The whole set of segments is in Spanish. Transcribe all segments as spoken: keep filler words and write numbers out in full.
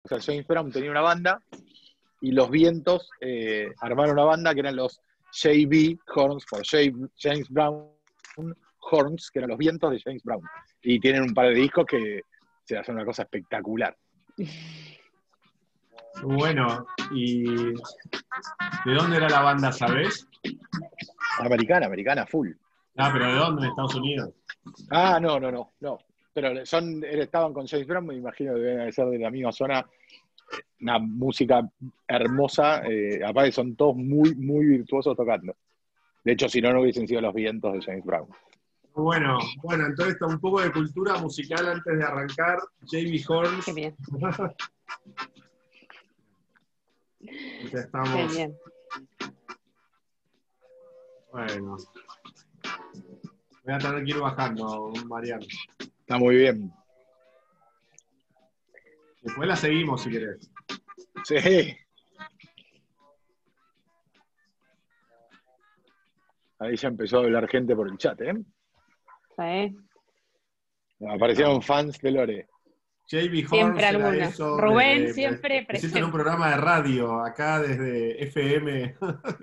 sea, James Brown tenía una banda y los Vientos eh, armaron una banda que eran los J B Horns, por J- James Brown Horns, que eran los Vientos de James Brown. Y tienen un par de discos que se hacen una cosa espectacular. Bueno, ¿y de dónde era la banda, sabés? Americana, americana, full. Ah, pero ¿de dónde? ¿En Estados Unidos? Ah, no, no, no, no. Pero son, estaban con James Brown, me imagino que deben ser de la misma zona. Una música hermosa, eh, aparte son todos muy, muy virtuosos tocando. De hecho, si no, no hubiesen sido los Vientos de James Brown. Bueno, bueno, entonces un poco de cultura musical antes de arrancar. J B Horns. Qué bien. Ya estamos. Qué bien. Bueno. Voy a tener que ir bajando, Mariano. Está muy bien. Después la seguimos si querés. Sí. Ahí ya empezó a hablar gente por el chat, ¿eh? Sí. Aparecieron fans de Lore. J B Horns Siempre era alguna. eso, Rubén desde- siempre me siento presente. en un programa de radio, acá desde F M.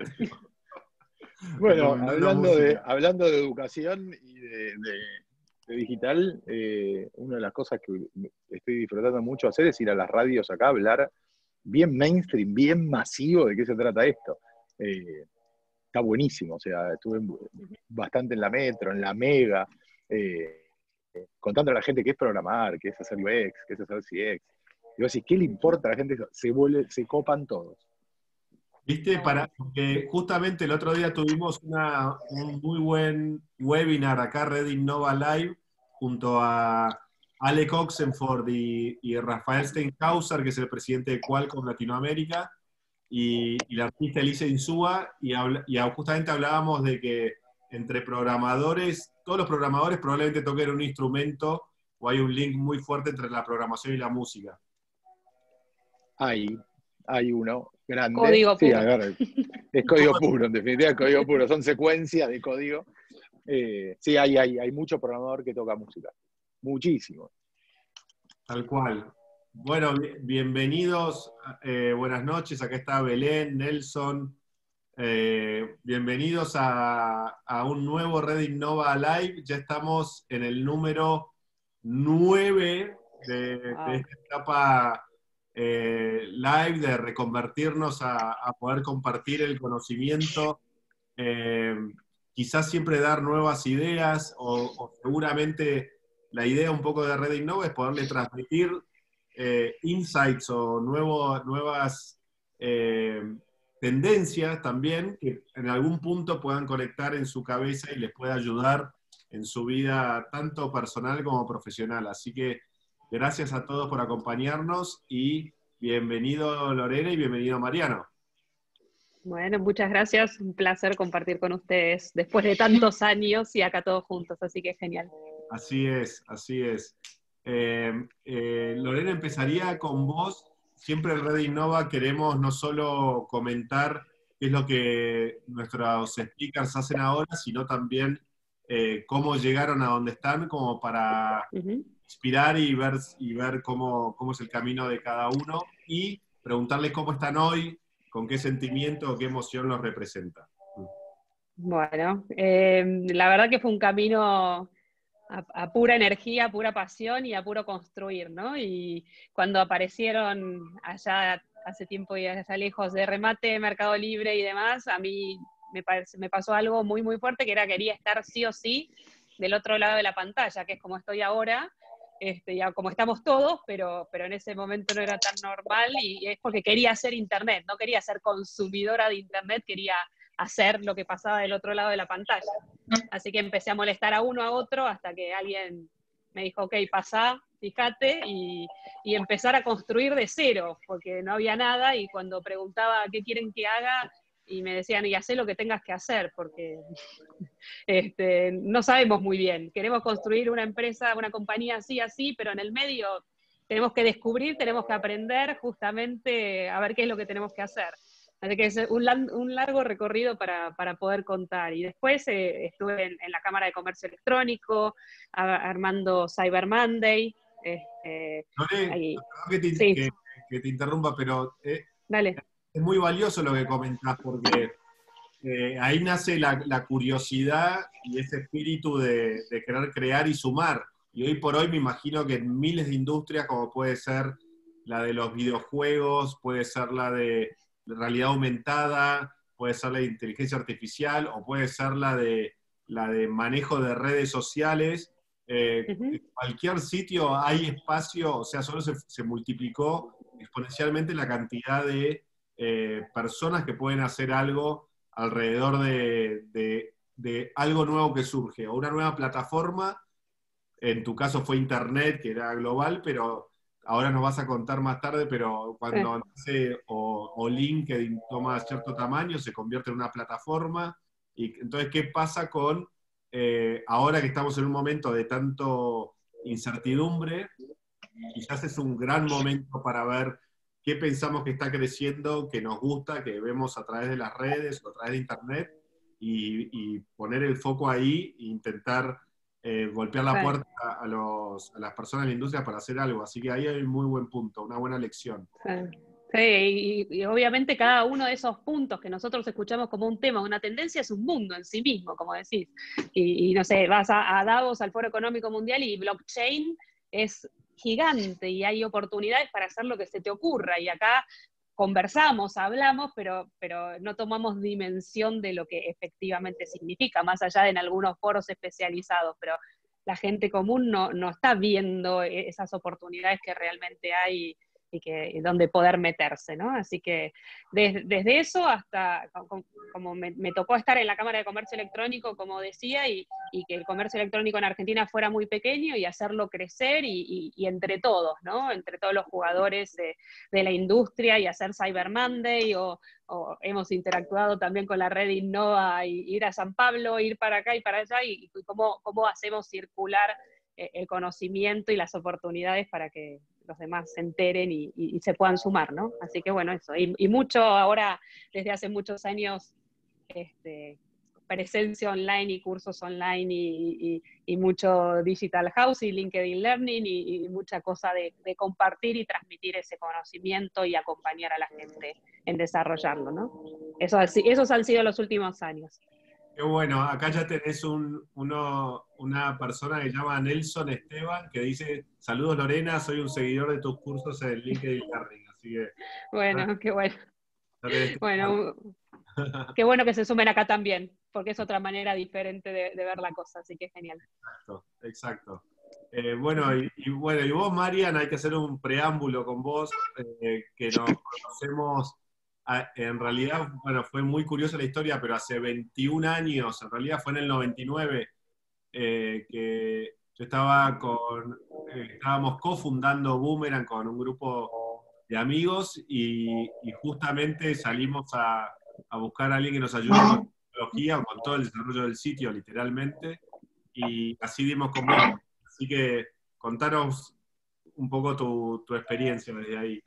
Bueno, Recomendando hablando de, música. hablando de educación y de, de- de digital, eh, una de las cosas que estoy disfrutando mucho hacer es ir a las radios acá a hablar bien mainstream, bien masivo de qué se trata esto. Eh, está buenísimo, o sea, estuve bastante en la Metro, en la Mega, eh, contando a la gente qué es programar, qué es hacer U X, qué es hacer C X. Y vos decís, ¿qué le importa a la gente? Se, vuelve, se copan todos. ¿Viste? Para, porque justamente el otro día tuvimos una, un muy buen webinar acá, Red Innova Live, junto a Alec Oxenford y, y Rafael Steinhauser, que es el presidente de Qualcomm Latinoamérica, y, y la artista Elisa Insúa, y, habla, y justamente hablábamos de que entre programadores, todos los programadores probablemente toquen un instrumento, o hay un link muy fuerte entre la programación y la música. Hay, hay uno grande. Código sí, puro. a ver, es código puro, en definitiva es código puro, son secuencias de código. Eh, sí, hay, hay, hay mucho programador que toca música, muchísimo. Tal cual. Bueno, bienvenidos, eh, buenas noches, acá está Belén, Nelson. Eh, bienvenidos a, a un nuevo Red Innova Live. Ya estamos en el número nueve de, de esta etapa eh, live, de reconvertirnos a, a poder compartir el conocimiento. Eh, quizás siempre dar nuevas ideas, o, o seguramente la idea un poco de Red Innova es poderle transmitir eh, insights o nuevo, nuevas eh, tendencias también que en algún punto puedan conectar en su cabeza y les pueda ayudar en su vida tanto personal como profesional. Así que gracias a todos por acompañarnos y bienvenido Lorena y bienvenido Mariano. Bueno, muchas gracias. Un placer compartir con ustedes después de tantos años y acá todos juntos, así que genial. Así es, así es. Eh, eh, Lorena, empezaría con vos. Siempre en Red Innova queremos no solo comentar qué es lo que nuestros speakers hacen ahora, sino también eh, cómo llegaron a donde están, como para Uh-huh. inspirar y ver, y ver cómo, cómo es el camino de cada uno, y preguntarles cómo están hoy, con qué sentimiento o qué emoción los representa. Bueno, eh, la verdad que fue un camino a, a pura energía, a pura pasión y a puro construir, ¿no? Y cuando aparecieron allá hace tiempo y allá lejos de Remate, Mercado Libre y demás, a mí me, parece, me pasó algo muy, muy fuerte, que era quería estar sí o sí del otro lado de la pantalla, que es como estoy ahora, este, ya como estamos todos, pero, pero en ese momento no era tan normal, y es porque quería hacer internet, no quería ser consumidora de internet, quería hacer lo que pasaba del otro lado de la pantalla. Así que empecé a molestar a uno a otro hasta que alguien me dijo, ok, pasá, fíjate, y, y empezar a construir de cero, porque no había nada, y cuando preguntaba qué quieren que haga, y me decían, y hacé lo que tengas que hacer, porque este, no sabemos muy bien. Queremos construir una empresa, una compañía así, así, pero en el medio tenemos que descubrir, tenemos que aprender justamente a ver qué es lo que tenemos que hacer. Así que es un, un largo recorrido para, para poder contar. Y después eh, estuve en, en la Cámara de Comercio Electrónico, a, armando Cyber Monday. Este, Lore, ahí, que te, sí. que, que te interrumpa, pero eh, Dale. es muy valioso lo que comentás, porque eh, ahí nace la, la curiosidad y ese espíritu de, de querer crear y sumar. Y hoy por hoy me imagino que en miles de industrias, como puede ser la de los videojuegos, puede ser la de realidad aumentada, puede ser la de inteligencia artificial, o puede ser la de, la de manejo de redes sociales, eh, Uh-huh. en cualquier sitio hay espacio, o sea, solo se, se multiplicó exponencialmente la cantidad de eh, personas que pueden hacer algo alrededor de, de, de algo nuevo que surge, o una nueva plataforma. En tu caso fue Internet, que era global, pero ahora nos vas a contar más tarde, pero cuando nace o, o LinkedIn toma cierto tamaño, se convierte en una plataforma. Y entonces, ¿qué pasa con, eh, ahora que estamos en un momento de tanto incertidumbre? Quizás es un gran momento para ver qué pensamos que está creciendo, que nos gusta, que vemos a través de las redes o a través de Internet, y, y poner el foco ahí e intentar eh, golpear la Sí. puerta a, los, a las personas de la industria para hacer algo. Así que ahí hay un muy buen punto, una buena lección. Sí. Sí, y, y obviamente cada uno de esos puntos que nosotros escuchamos como un tema, una tendencia, es un mundo en sí mismo, como decís. Y, y no sé, vas a, a Davos, al Foro Económico Mundial, y blockchain es gigante y hay oportunidades para hacer lo que se te ocurra. Y acá conversamos, hablamos, pero, pero no tomamos dimensión de lo que efectivamente significa, más allá de en algunos foros especializados, pero la gente común no, no está viendo esas oportunidades que realmente hay y que y donde poder meterse, ¿no? Así que desde, desde eso hasta, como, como me, me tocó estar en la Cámara de Comercio Electrónico, como decía, y, y que el comercio electrónico en Argentina fuera muy pequeño y hacerlo crecer y, y, y entre todos, ¿no? Entre todos los jugadores de, de la industria y hacer Cyber Monday, o, o hemos interactuado también con la red Innova, y ir a San Pablo, ir para acá y para allá, y, y cómo, cómo hacemos circular el conocimiento y las oportunidades para que los demás se enteren y, y, y se puedan sumar, ¿no? Así que bueno, eso. Y, y mucho ahora, desde hace muchos años, este, presencia online y cursos online y, y, y mucho digital house y LinkedIn Learning y, y mucha cosa de, de compartir y transmitir ese conocimiento y acompañar a la gente en desarrollarlo, ¿no? Eso, esos han sido los últimos años. Qué bueno, acá ya tenés un, uno, una persona que se llama Nelson Esteban, que dice: saludos Lorena, soy un seguidor de tus cursos en LinkedIn Learning. Así que, bueno, ah, qué bueno. Bueno, que qué bueno que se sumen acá también, porque es otra manera diferente de, de ver la cosa, así que genial. Exacto, exacto. Eh, bueno, y, y bueno, y vos, Marian, hay que hacer un preámbulo con vos, eh, que nos conocemos. En realidad, bueno, fue muy curiosa la historia, pero hace veintiún años, en realidad fue en el noventa y nueve, eh, que yo estaba con, eh, estábamos cofundando Boomerang con un grupo de amigos, y, y justamente salimos a, a buscar a alguien que nos ayude con tecnología, o con todo el desarrollo del sitio, literalmente, y así dimos con vos. Así que contanos un poco tu, tu experiencia desde ahí.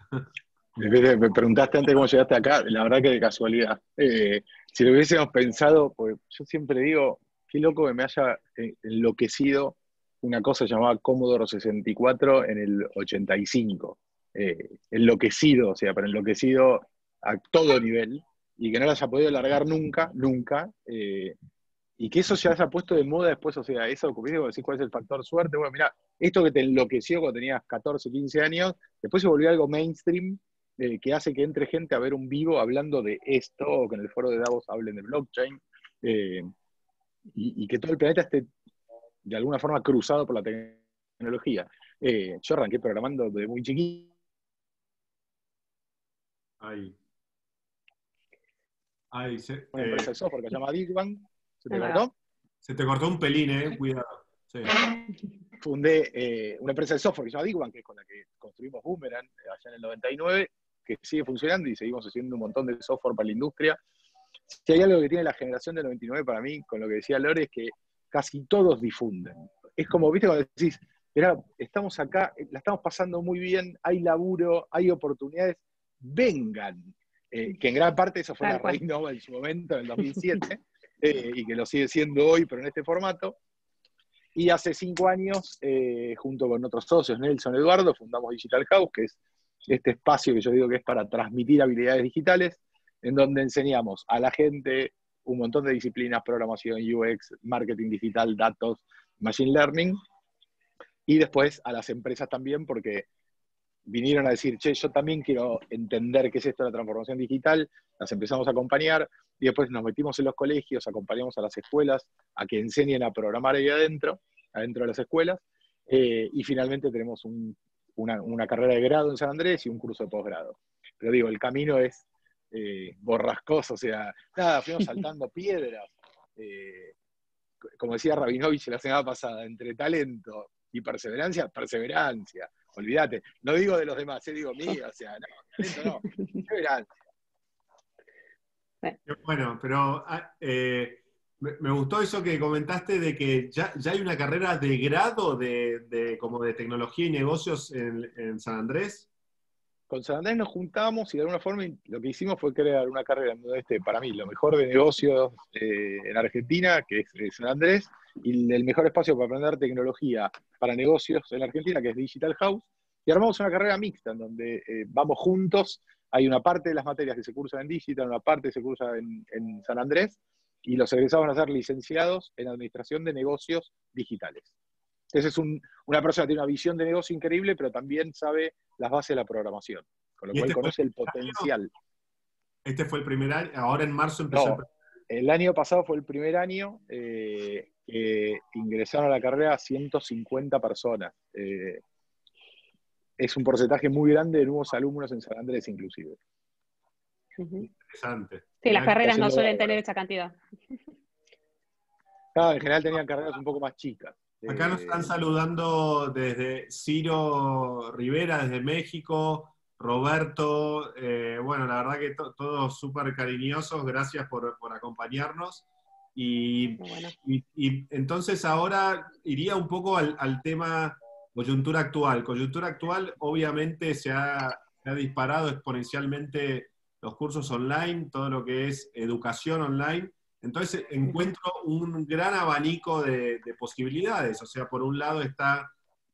Me preguntaste antes cómo llegaste acá, la verdad que de casualidad. Eh, si lo hubiésemos pensado, pues yo siempre digo, qué loco que me haya enloquecido una cosa llamada Commodore sesenta y cuatro en el ochenta y cinco. Eh, enloquecido, o sea, pero enloquecido a todo nivel, y que no la haya podido largar nunca, nunca. Eh, y que eso ya se ha puesto de moda después, o sea, eso, como digo, decís cuál es el factor suerte. Bueno, mira, esto que te enloqueció cuando tenías catorce, quince años, después se volvió algo mainstream, eh, que hace que entre gente a ver un vivo hablando de esto, o que en el foro de Davos hablen de blockchain, eh, y, y que todo el planeta esté de alguna forma cruzado por la tecnología. Eh, yo arranqué programando desde muy chiquito. Ahí. Ahí se, Una eh, empresa de software que se llama Digwan. ¿Se te Ah, cortó? se te cortó un pelín, eh, cuidado. Sí. Fundé eh, una empresa de software que se llama Digwan, que es con la que construimos Boomerang eh, allá en el noventa y nueve, que sigue funcionando y seguimos haciendo un montón de software para la industria. Si hay algo que tiene la generación del noventa y nueve para mí, con lo que decía Lore, es que casi todos difunden. Es como, viste, cuando decís, mirá, estamos acá, la estamos pasando muy bien, hay laburo, hay oportunidades, vengan. Eh, que en gran parte eso fue Tal la cual. Red Nova en su momento, en el dos mil siete, eh, y que lo sigue siendo hoy, pero en este formato. Y hace cinco años, eh, junto con otros socios, Nelson, Eduardo, fundamos Digital House, que es este espacio que yo digo que es para transmitir habilidades digitales, en donde enseñamos a la gente un montón de disciplinas, programación, U X, marketing digital, datos, machine learning, y después a las empresas también, porque vinieron a decir, che, yo también quiero entender qué es esto de la transformación digital, las empezamos a acompañar, y después nos metimos en los colegios, acompañamos a las escuelas a que enseñen a programar ahí adentro, adentro de las escuelas, eh, y finalmente tenemos un, una, una carrera de grado en San Andrés y un curso de posgrado. Pero digo, el camino es eh, borrascoso, o sea, nada, fuimos saltando piedras, eh, como decía Rabinovich la semana pasada, entre talento y perseverancia, perseverancia. Olvídate, no digo de los demás, eh, digo mío, o sea, no, talento no, perseverancia. Bueno, pero eh, me, me gustó eso que comentaste de que ya, ya hay una carrera de grado de, de, como de tecnología y negocios en, en San Andrés. Con San Andrés nos juntamos y de alguna forma lo que hicimos fue crear una carrera en este, para mí, lo mejor de negocios eh, en Argentina, que es, es San Andrés, y el mejor espacio para aprender tecnología para negocios en Argentina, que es Digital House, y armamos una carrera mixta en donde eh, vamos juntos, hay una parte de las materias que se cursan en Digital, una parte que se cursa en, en San Andrés, y los egresados van a ser licenciados en Administración de Negocios Digitales. Ese es un, una persona que tiene una visión de negocio increíble, pero también sabe las bases de la programación, con lo cual este conoce el, el potencial. potencial. Este fue el primer año, ahora en marzo empezó no, el... el año pasado fue el primer año eh, que ingresaron a la carrera ciento cincuenta personas. Eh, es un porcentaje muy grande de nuevos alumnos en San Andrés, inclusive. Interesante. Sí, las carreras no suelen tener esa cantidad. No, en general tenían carreras un poco más chicas. Acá nos están saludando desde Ciro Rivera, desde México, Roberto, eh, bueno, la verdad que to, todos súper cariñosos, gracias por, por acompañarnos. Y, bueno. y, y entonces ahora iría un poco al, al tema coyuntura actual. Coyuntura actual, obviamente se ha, se ha disparado exponencialmente los cursos online, todo lo que es educación online. Entonces encuentro un gran abanico de, de posibilidades. O sea, por un lado está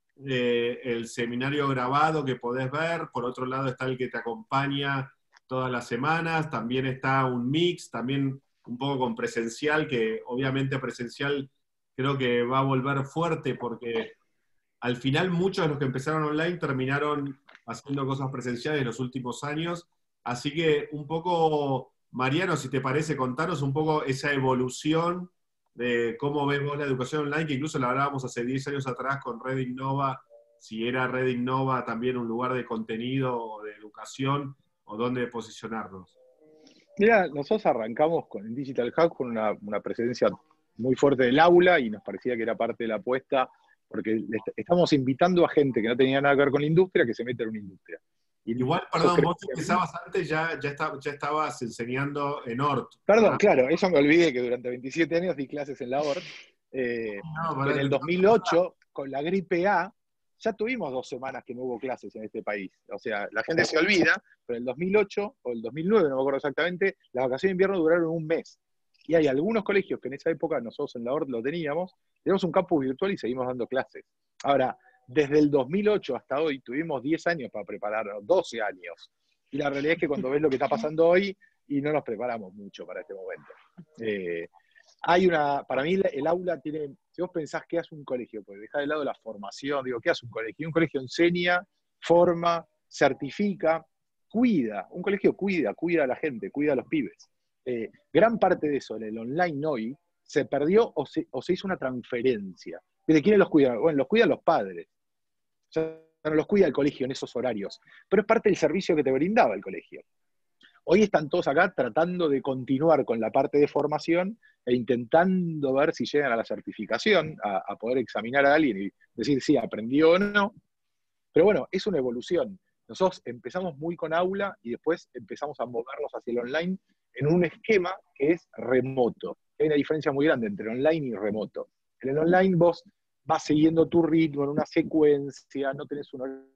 eh, el seminario grabado que podés ver, por otro lado está el que te acompaña todas las semanas, también está un mix, también un poco con presencial, que obviamente presencial creo que va a volver fuerte porque al final muchos de los que empezaron online terminaron haciendo cosas presenciales en los últimos años. Así que un poco... Mariano, si te parece, contanos un poco esa evolución de cómo ves vos la educación online, que incluso la hablábamos hace diez años atrás con Red Innova, si era Red Innova también un lugar de contenido o de educación, o dónde posicionarnos. Mira, nosotros arrancamos con el Digital Hub con una, una presencia muy fuerte del aula y nos parecía que era parte de la apuesta, porque estamos invitando a gente que no tenía nada que ver con la industria que se mete en una industria. Y Igual, perdón, vos empezabas antes, ya, ya, está, ya estabas enseñando en O R T. Perdón, ¿verdad? Claro, eso me olvidé que durante veintisiete años di clases en la O R T. Eh, no, que en el dos mil ocho, con la gripe A, ya tuvimos dos semanas que no hubo clases en este país. O sea, la gente se olvida, pero en el dos mil ocho o el dos mil nueve, no me acuerdo exactamente, las vacaciones de invierno duraron un mes. Y hay algunos colegios que en esa época nosotros en la O R T lo teníamos, tenemos un campus virtual y seguimos dando clases. Ahora, desde el dos mil ocho hasta hoy tuvimos diez años para prepararnos, doce años. Y la realidad es que cuando ves lo que está pasando hoy, y no nos preparamos mucho para este momento. Eh, hay una, para mí el aula tiene, si vos pensás qué hace un colegio, pues dejar de lado la formación, digo, ¿qué hace un colegio? Un colegio enseña, forma, certifica, cuida. Un colegio cuida, cuida a la gente, cuida a los pibes. Eh, gran parte de eso en el online hoy se perdió o se, o se hizo una transferencia. ¿De quiénes los cuidan? Bueno, los cuidan los padres. O sea, no los cuida el colegio en esos horarios, pero es parte del servicio que te brindaba el colegio. Hoy están todos acá tratando de continuar con la parte de formación e intentando ver si llegan a la certificación, a, a poder examinar a alguien y decir si aprendió o no. Pero bueno, es una evolución. Nosotros empezamos muy con aula y después empezamos a movernos hacia el online en un esquema que es remoto. Hay una diferencia muy grande entre online y remoto. En el online vos vas siguiendo tu ritmo en una secuencia, no tenés un...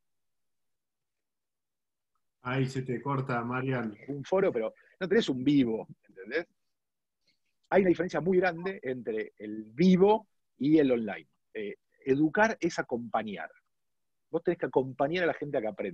Ahí se te corta, Marian. Un foro, pero no tenés un vivo, ¿entendés? Hay una diferencia muy grande entre el vivo y el online. Eh, educar es acompañar. Vos tenés que acompañar a la gente a que aprenda.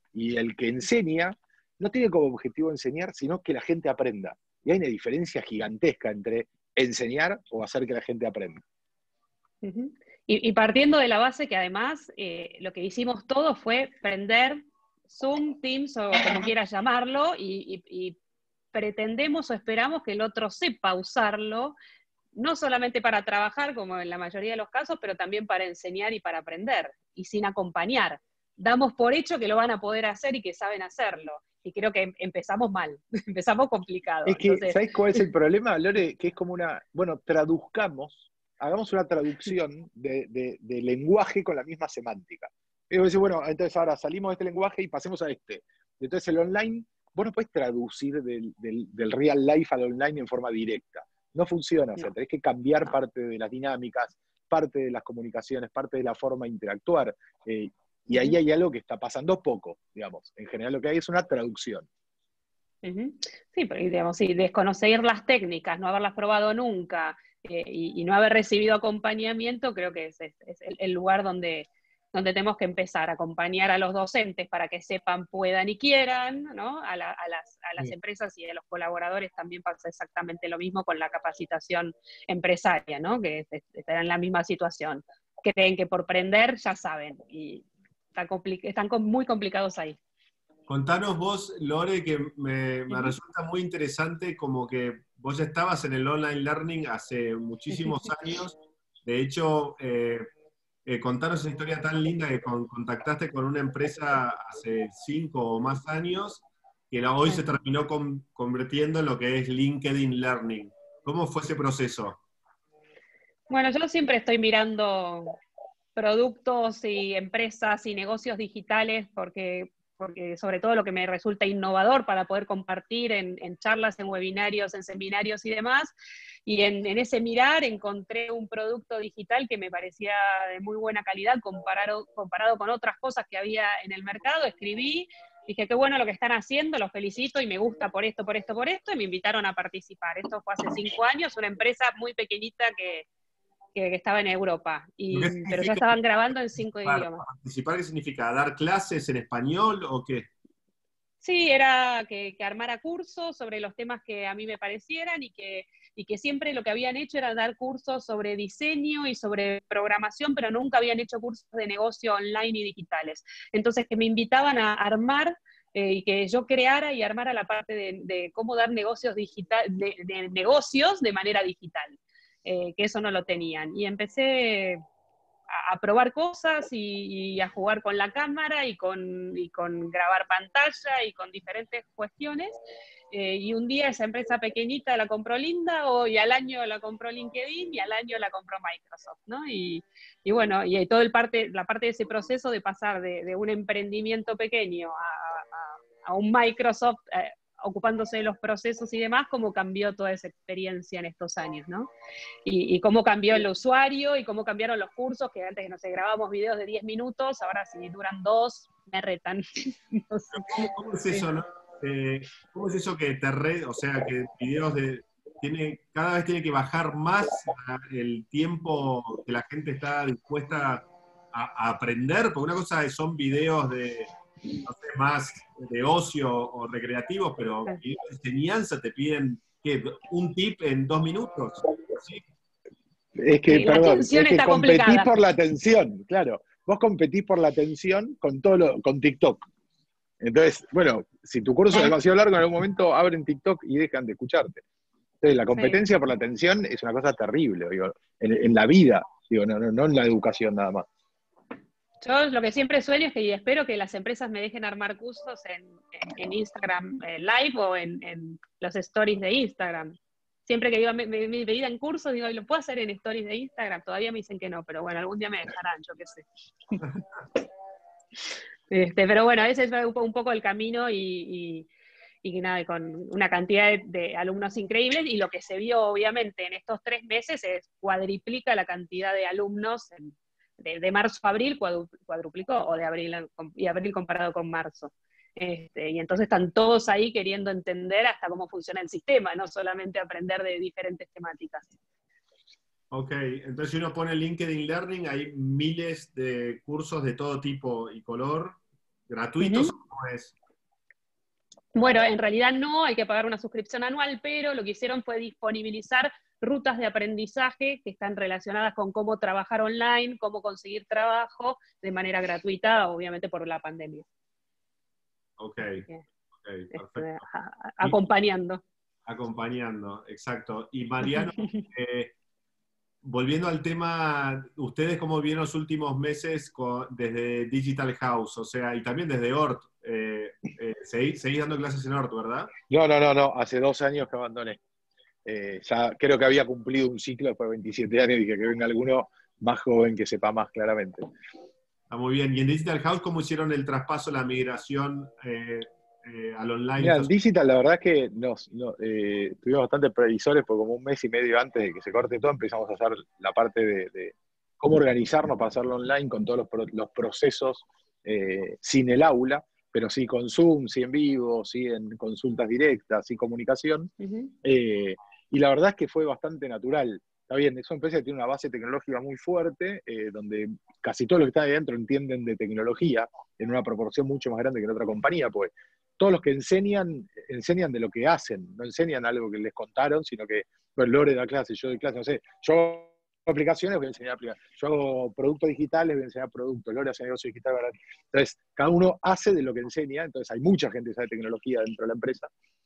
Y el que enseña no tiene como objetivo enseñar, sino que la gente aprenda. Y hay una diferencia gigantesca entre enseñar o hacer que la gente aprenda. Uh-huh. y, y partiendo de la base que además eh, lo que hicimos todos fue prender Zoom, Teams o como quieras llamarlo, y, y, y pretendemos o esperamos que el otro sepa usarlo, no solamente para trabajar, como en la mayoría de los casos, pero también para enseñar y para aprender, y sin acompañar. Damos por hecho que lo van a poder hacer y que saben hacerlo. Y creo que empezamos mal, empezamos complicado. Es que, Entonces, ¿sabés cuál es el problema, Lore? Que es como una, bueno, traduzcamos, hagamos una traducción de, de, de lenguaje con la misma semántica. Y vos decís, bueno, entonces ahora salimos de este lenguaje y pasemos a este. Entonces el online, vos no podés traducir del, del, del real life al online en forma directa. No funciona, o sea, no, tenés que cambiar no. parte de las dinámicas, parte de las comunicaciones, parte de la forma de interactuar. Eh, y ahí Uh-huh. hay algo que está pasando poco, digamos. En general lo que hay es una traducción. Uh-huh. Sí, porque digamos, sí, desconocer las técnicas, no haberlas probado nunca eh, y, y no haber recibido acompañamiento, creo que es, es, es el, el lugar donde, donde tenemos que empezar a acompañar a los docentes para que sepan, puedan y quieran, ¿no? A, la, a, las, a las Sí. empresas y a los colaboradores también pasa exactamente lo mismo con la capacitación empresaria, ¿no? Que están en la misma situación. Creen que por prender ya saben y está compli- están muy complicados ahí. Contanos vos, Lore, que me, me Uh-huh. resulta muy interesante como que vos ya estabas en el online learning hace muchísimos años. De hecho, eh, eh, contanos esa historia tan linda que con, contactaste con una empresa hace cinco o más años, que la, hoy se terminó con, convirtiendo en lo que es LinkedIn Learning. ¿Cómo fue ese proceso? Bueno, yo siempre estoy mirando productos y empresas y negocios digitales porque, porque sobre todo lo que me resulta innovador para poder compartir en, en charlas, en webinarios, en seminarios y demás. Y en, en ese mirar encontré un producto digital que me parecía de muy buena calidad comparado, comparado con otras cosas que había en el mercado. Escribí, dije, qué bueno lo que están haciendo, los felicito y me gusta por esto, por esto, por esto, y me invitaron a participar. Esto fue hace cinco años, una empresa muy pequeñita que Que, que estaba en Europa, ¿Lo qué y, pero ya significa estaban grabando en cinco idiomas. participar? ¿Qué significa? ¿Dar clases en español o qué? Sí, era que, que armara cursos sobre los temas que a mí me parecieran y que, y que siempre lo que habían hecho era dar cursos sobre diseño y sobre programación, pero nunca habían hecho cursos de negocio online y digitales. Entonces que me invitaban a armar eh, y que yo creara y armara la parte de, de cómo dar negocios, digital, de, de negocios de manera digital. Eh, que eso no lo tenían. Y empecé a, a probar cosas y, y, a jugar con la cámara y con, y con grabar pantalla y con diferentes cuestiones. Eh, y un día esa empresa pequeñita la compró Linda, o, y al año la compró LinkedIn, y al año la compró Microsoft, ¿no? Y, y bueno, y todo el parte, la parte de ese proceso de pasar de, de un emprendimiento pequeño a, a, a un Microsoft eh, ocupándose de los procesos y demás, cómo cambió toda esa experiencia en estos años, ¿no? Y, y cómo cambió el usuario y cómo cambiaron los cursos, que antes, no sé, grabábamos videos de diez minutos, ahora si duran dos, me retan. No sé. ¿Cómo, cómo es eso, no? Eh, ¿Cómo es eso que te re, o sea, que videos de, tiene, cada vez tiene que bajar más el tiempo que la gente está dispuesta a, a aprender? Porque una cosa son videos de, no sé, más de ocio o recreativos, pero videos de enseñanza te piden, ¿qué? ¿Un tip en dos minutos? ¿Sí? Es que, Sí, la perdón, atención es que está competís complicada. por la atención, claro. Vos competís por la atención con todo lo, con TikTok. Entonces, bueno, si tu curso es demasiado largo, en algún momento abren TikTok y dejan de escucharte. Entonces, la competencia Sí. por la atención es una cosa terrible, digo, en, en la vida, digo, no, no, no en la educación nada más. Yo lo que siempre sueño es que, y espero que las empresas me dejen armar cursos en, en, en Instagram eh, Live o en, en los stories de Instagram. Siempre que digo mi, mi, mi vida en cursos, digo, ¿lo puedo hacer en stories de Instagram? Todavía me dicen que no, pero bueno, algún día me dejarán, yo qué sé. Este, pero bueno, ese es un poco el camino y, y, y nada, con una cantidad de, de alumnos increíbles, y lo que se vio obviamente en estos tres meses es cuadriplica la cantidad de alumnos en, de, de marzo a abril, cuadruplicó, o de abril y abril comparado con marzo. Este, y entonces están todos ahí queriendo entender hasta cómo funciona el sistema, no solamente aprender de diferentes temáticas. Ok, entonces si uno pone LinkedIn Learning, hay miles de cursos de todo tipo y color. gratuitos Uh-huh. o cómo es? Bueno, en realidad no, hay que pagar una suscripción anual, pero lo que hicieron fue disponibilizar rutas de aprendizaje que están relacionadas con cómo trabajar online, cómo conseguir trabajo de manera gratuita, obviamente por la pandemia. Ok, Okay. ok, perfecto. Este, a, a, acompañando. Acompañando, exacto. Y Mariano, eh, volviendo al tema, ¿ustedes cómo vieron los últimos meses con, desde Digital House? O sea, y también desde O R T. Eh, eh, seguís, seguís dando clases en O R T, ¿verdad? No, no, no, no, hace dos años que abandoné. Eh, ya creo que había cumplido un ciclo después de veintisiete años y dije que venga alguno más joven que sepa más claramente. Está muy bien. ¿Y en Digital House cómo hicieron el traspaso, la migración eh, eh, al online? Mira, en Digital la verdad es que nos, no, eh, estuvimos bastante previsores porque como un mes y medio antes de que se corte todo empezamos a hacer la parte de, de cómo organizarnos para hacerlo online con todos los, pro, los procesos eh, sin el aula, pero sí con Zoom, sí en vivo, sí en consultas directas, sí comunicación. Uh-huh. Eh, y la verdad es que fue bastante natural. Está bien, es una empresa que tiene una base tecnológica muy fuerte, eh, donde casi todos los que están ahí dentro entienden de tecnología en una proporción mucho más grande que en otra compañía, pues todos los que enseñan, enseñan de lo que hacen, no enseñan algo que les contaron, sino que, bueno, Lore da clase, yo doy clase, no sé, yo hago aplicaciones, voy a enseñar aplicaciones, yo hago productos digitales, voy a enseñar productos, Lore hace negocio digital, ¿verdad? Entonces, cada uno hace de lo que enseña, entonces hay mucha gente que sabe tecnología dentro de la empresa,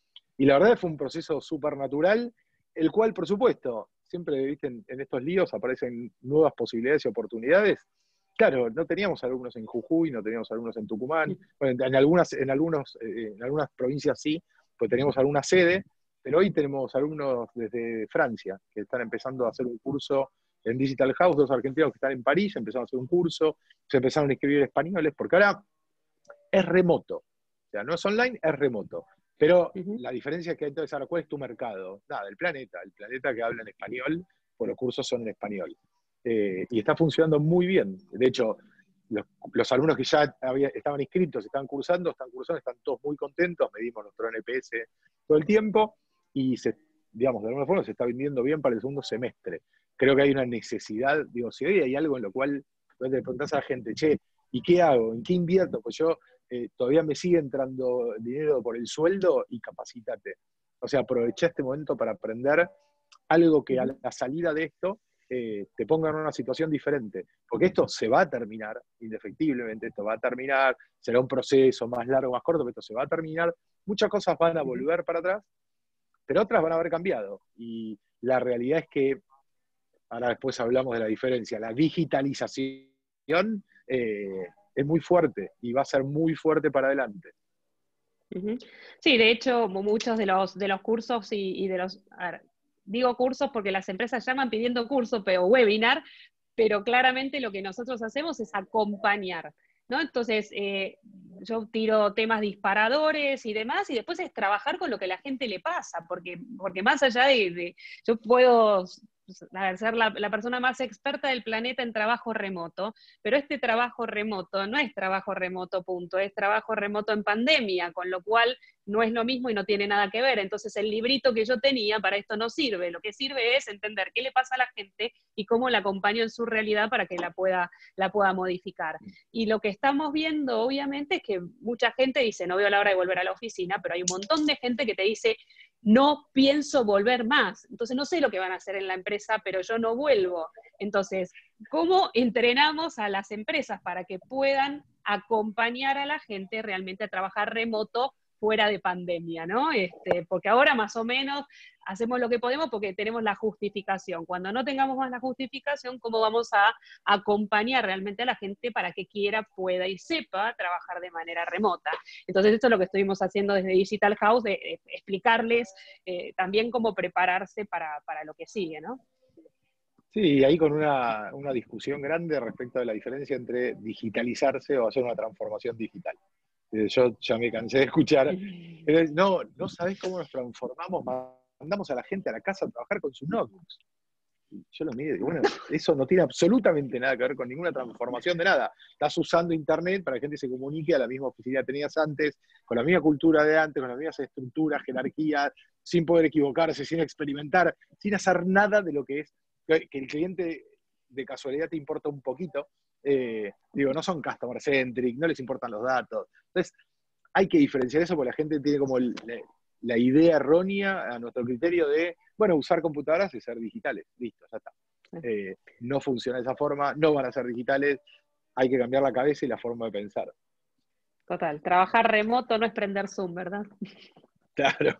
y la verdad que fue un proceso súper natural, el cual, por supuesto, siempre, viste, en, en estos líos aparecen nuevas posibilidades y oportunidades. Claro, no teníamos alumnos en Jujuy, no teníamos alumnos en Tucumán, bueno, en, algunas, en, algunos, eh, en algunas provincias sí, pues teníamos alguna sede, pero hoy tenemos alumnos desde Francia que están empezando a hacer un curso en Digital House, dos argentinos que están en París, empezaron a hacer un curso, se empezaron a inscribir españoles, porque ahora es remoto, o sea, no es online, es remoto. Pero Uh-huh. la diferencia es que entonces ahora, ¿cuál es tu mercado? Nada, el planeta, el planeta que habla en español, pues los cursos son en español. Eh, y está funcionando muy bien. De hecho, los, los alumnos que ya había, estaban inscritos, estaban cursando, están cursando, están todos muy contentos, medimos nuestro N P S todo el tiempo y se, digamos, de alguna forma se está vendiendo bien para el segundo semestre. Creo que hay una necesidad, digo, si hoy hay algo en lo cual le preguntás a la gente, che, ¿y qué hago? ¿En qué invierto? Pues yo eh, todavía me sigue entrando dinero por el sueldo y capacítate. O sea, aproveché este momento para aprender algo que a la salida de esto eh, te ponga en una situación diferente. Porque esto se va a terminar, indefectiblemente, esto va a terminar, será un proceso más largo, más corto, pero esto se va a terminar. Muchas cosas van a volver para atrás, pero otras van a haber cambiado. Y la realidad es que, ahora después hablamos de la diferencia, la digitalización eh, es muy fuerte y va a ser muy fuerte para adelante. Uh-huh. Sí, de hecho, muchos de los, de los cursos y, y de los... A ver, digo cursos porque las empresas llaman pidiendo curso, pero webinar, pero claramente lo que nosotros hacemos es acompañar, ¿no? Entonces, eh, yo tiro temas disparadores y demás, y después es trabajar con lo que a la gente le pasa, porque, porque más allá de, de yo puedo ser la, la persona más experta del planeta en trabajo remoto, pero este trabajo remoto no es trabajo remoto, punto, es trabajo remoto en pandemia, con lo cual no es lo mismo y no tiene nada que ver. Entonces el librito que yo tenía para esto no sirve, lo que sirve es entender qué le pasa a la gente y cómo la acompaño en su realidad para que la pueda, la pueda modificar. Y lo que estamos viendo, obviamente, es que mucha gente dice, no veo la hora de volver a la oficina, pero hay un montón de gente que te dice, no pienso volver más. Entonces no sé lo que van a hacer en la empresa, pero yo no vuelvo. Entonces, ¿cómo entrenamos a las empresas para que puedan acompañar a la gente realmente a trabajar remoto fuera de pandemia, ¿no? Este, porque ahora más o menos hacemos lo que podemos porque tenemos la justificación. Cuando no tengamos más la justificación, ¿cómo vamos a acompañar realmente a la gente para que quiera, pueda y sepa trabajar de manera remota? Entonces esto es lo que estuvimos haciendo desde Digital House, de, de explicarles eh, también cómo prepararse para, para lo que sigue, ¿no? Sí, ahí con una, una discusión grande respecto de la diferencia entre digitalizarse o hacer una transformación digital. Yo ya me cansé de escuchar, no, no sabés cómo nos transformamos, mandamos a la gente a la casa a trabajar con sus notebooks. Yo lo miro y digo, bueno, eso no tiene absolutamente nada que ver con ninguna transformación de nada. Estás usando internet para que la gente se comunique a la misma oficina que tenías antes, con la misma cultura de antes, con las mismas estructuras, jerarquías, sin poder equivocarse, sin experimentar, sin hacer nada de lo que es, que el cliente de casualidad te importa un poquito. Eh, digo, no son customer centric, no les importan los datos. Entonces, hay que diferenciar eso porque la gente tiene como el, la, la idea errónea a nuestro criterio de, bueno, usar computadoras y ser digitales. Listo, ya está. Eh, no funciona de esa forma, no van a ser digitales, hay que cambiar la cabeza y la forma de pensar. Total, trabajar remoto no es prender Zoom, ¿verdad? Claro.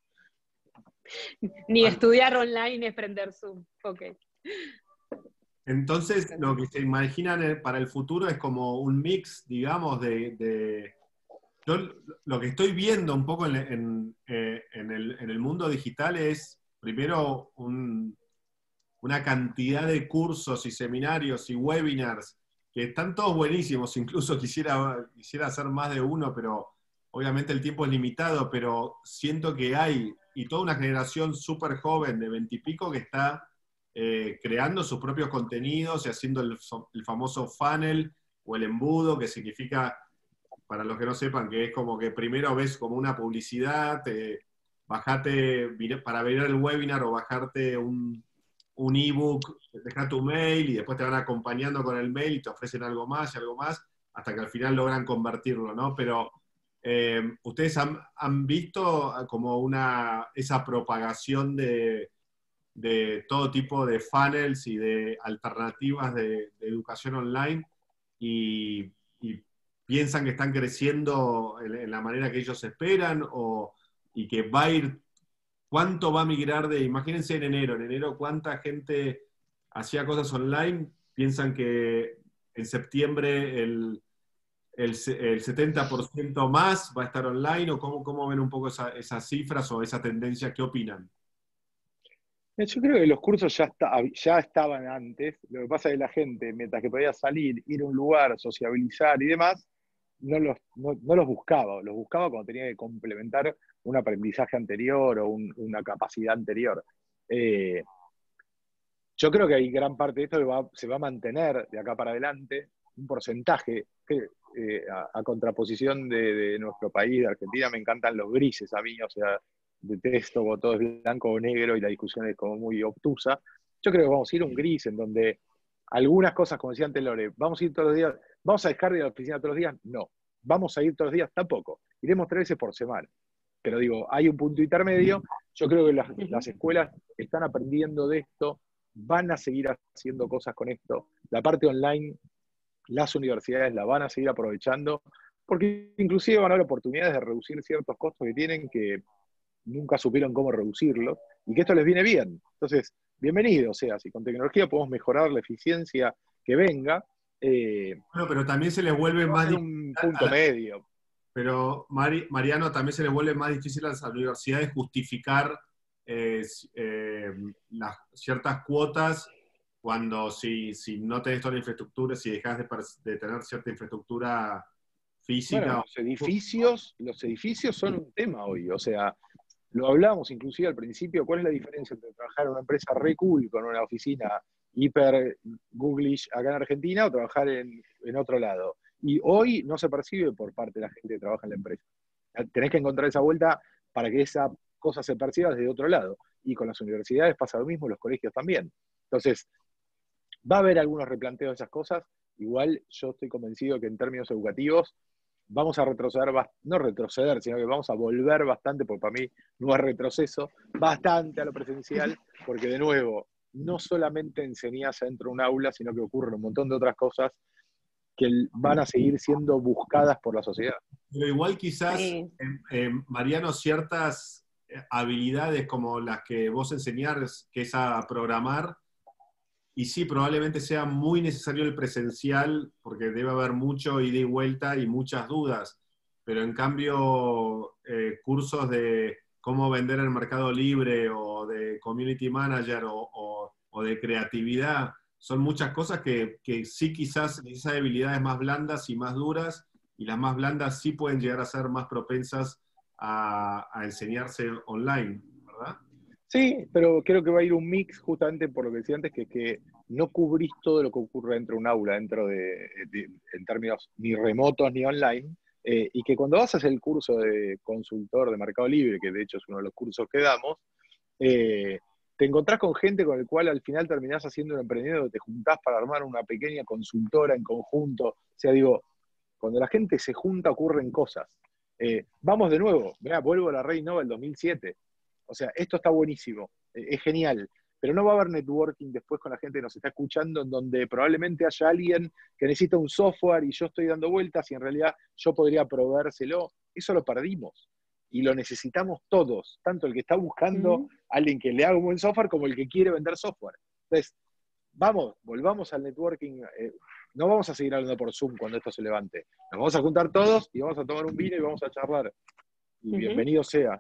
Ni estudiar online es prender Zoom. Ok. Entonces, lo que se imaginan para el futuro es como un mix, digamos, de... de yo lo que estoy viendo un poco en, en, en, el, en el mundo digital es, primero, un, una cantidad de cursos y seminarios y webinars que están todos buenísimos, incluso quisiera, quisiera hacer más de uno, pero obviamente el tiempo es limitado, pero siento que hay, y toda una generación súper joven de veintipico que está eh, creando sus propios contenidos y haciendo el, el famoso funnel o el embudo, que significa, para los que no sepan, que es como que primero ves como una publicidad, eh, bajate para ver el webinar o bajarte un un ebook, deja tu mail y después te van acompañando con el mail y te ofrecen algo más y algo más, hasta que al final logran convertirlo, ¿no? Pero eh, ustedes han, han visto como una, esa propagación de, de todo tipo de funnels y de alternativas de, de educación online y, y piensan que están creciendo en, en la manera que ellos esperan o, y que va a ir. ¿Cuánto va a migrar de, imagínense en enero, en enero cuánta gente hacía cosas online? Piensan que en septiembre el, el, el setenta por ciento más va a estar online, o cómo, cómo ven un poco esa, esas cifras o esa tendencia, ¿qué opinan? Yo creo que los cursos ya, está, ya estaban antes, lo que pasa es que la gente, mientras que podía salir, ir a un lugar, sociabilizar y demás, no los, no, no los buscaba, los buscaba cuando tenía que complementar un aprendizaje anterior o un, una capacidad anterior. Eh, yo creo que hay gran parte de esto que va, se va a mantener de acá para adelante, un porcentaje, que eh, a, a contraposición de, de nuestro país, de Argentina, me encantan los grises a mí, o sea, detesto cuando todo es blanco o negro y la discusión es como muy obtusa. Yo creo que vamos a ir a un gris en donde algunas cosas, como decía antes Lore, vamos a ir todos los días, vamos a dejar de ir a la oficina todos los días, no. Vamos a ir todos los días, tampoco. Iremos tres veces por semana. Pero digo, hay un punto intermedio. Yo creo que las, las escuelas están aprendiendo de esto, van a seguir haciendo cosas con esto. La parte online, las universidades la van a seguir aprovechando, porque inclusive van a haber oportunidades de reducir ciertos costos que tienen que nunca supieron cómo reducirlos, y que esto les viene bien. Entonces, bienvenido, o sea, si con tecnología podemos mejorar la eficiencia que venga. Eh, bueno, pero también se les vuelve más difícil. Un punto la, medio. Pero, Mari, Mariano, también se les vuelve más difícil a las universidades justificar eh, eh, las ciertas cuotas cuando si, si no tenés toda la infraestructura, si dejas de, de tener cierta infraestructura física. Bueno, los edificios, los edificios son un tema hoy, o sea, lo hablábamos inclusive al principio, ¿cuál es la diferencia entre trabajar en una empresa re cool con una oficina hiper googlish acá en Argentina o trabajar en, en otro lado? Y hoy no se percibe por parte de la gente que trabaja en la empresa. Tenés que encontrar esa vuelta para que esa cosa se perciba desde otro lado. Y con las universidades pasa lo mismo, los colegios también. Entonces, va a haber algunos replanteos de esas cosas. Igual yo estoy convencido que en términos educativos vamos a retroceder, no retroceder, sino que vamos a volver bastante, porque para mí no es retroceso, bastante a lo presencial, porque de nuevo, no solamente enseñás dentro de un aula, sino que ocurren un montón de otras cosas que van a seguir siendo buscadas por la sociedad. Pero igual quizás, sí. eh, eh, Mariano, ciertas habilidades como las que vos enseñás, que es a programar, y sí, probablemente sea muy necesario el presencial, porque debe haber mucho ida y vuelta y muchas dudas, pero en cambio, eh, cursos de cómo vender en el Mercado Libre, o de Community Manager, o, o, o de creatividad, son muchas cosas que, que sí quizás esas habilidades más blandas y más duras, y las más blandas sí pueden llegar a ser más propensas a, a enseñarse online, ¿verdad? Sí, pero creo que va a ir un mix justamente por lo que decía antes, que, que no cubrís todo lo que ocurre dentro de un aula, dentro de, de en términos ni remotos ni online, eh, y que cuando vas a hacer el curso de consultor de Mercado Libre, que de hecho es uno de los cursos que damos, eh, te encontrás con gente con el cual al final terminás haciendo un emprendimiento, te juntás para armar una pequeña consultora en conjunto. O sea, digo, cuando la gente se junta ocurren cosas. Eh, vamos de nuevo, mirá, vuelvo a la Red Innova del dos mil siete. O sea, esto está buenísimo, eh, es genial, pero no va a haber networking después con la gente que nos está escuchando, en donde probablemente haya alguien que necesita un software y yo estoy dando vueltas y en realidad yo podría proveérselo. Eso lo perdimos. Y lo necesitamos todos, tanto el que está buscando Ujú. a alguien que le haga un buen software como el que quiere vender software. Entonces, vamos, volvamos al networking. Eh, no vamos a seguir hablando por Zoom cuando esto se levante. Nos vamos a juntar todos y vamos a tomar un vino y vamos a charlar. Y Ujú. bienvenido sea.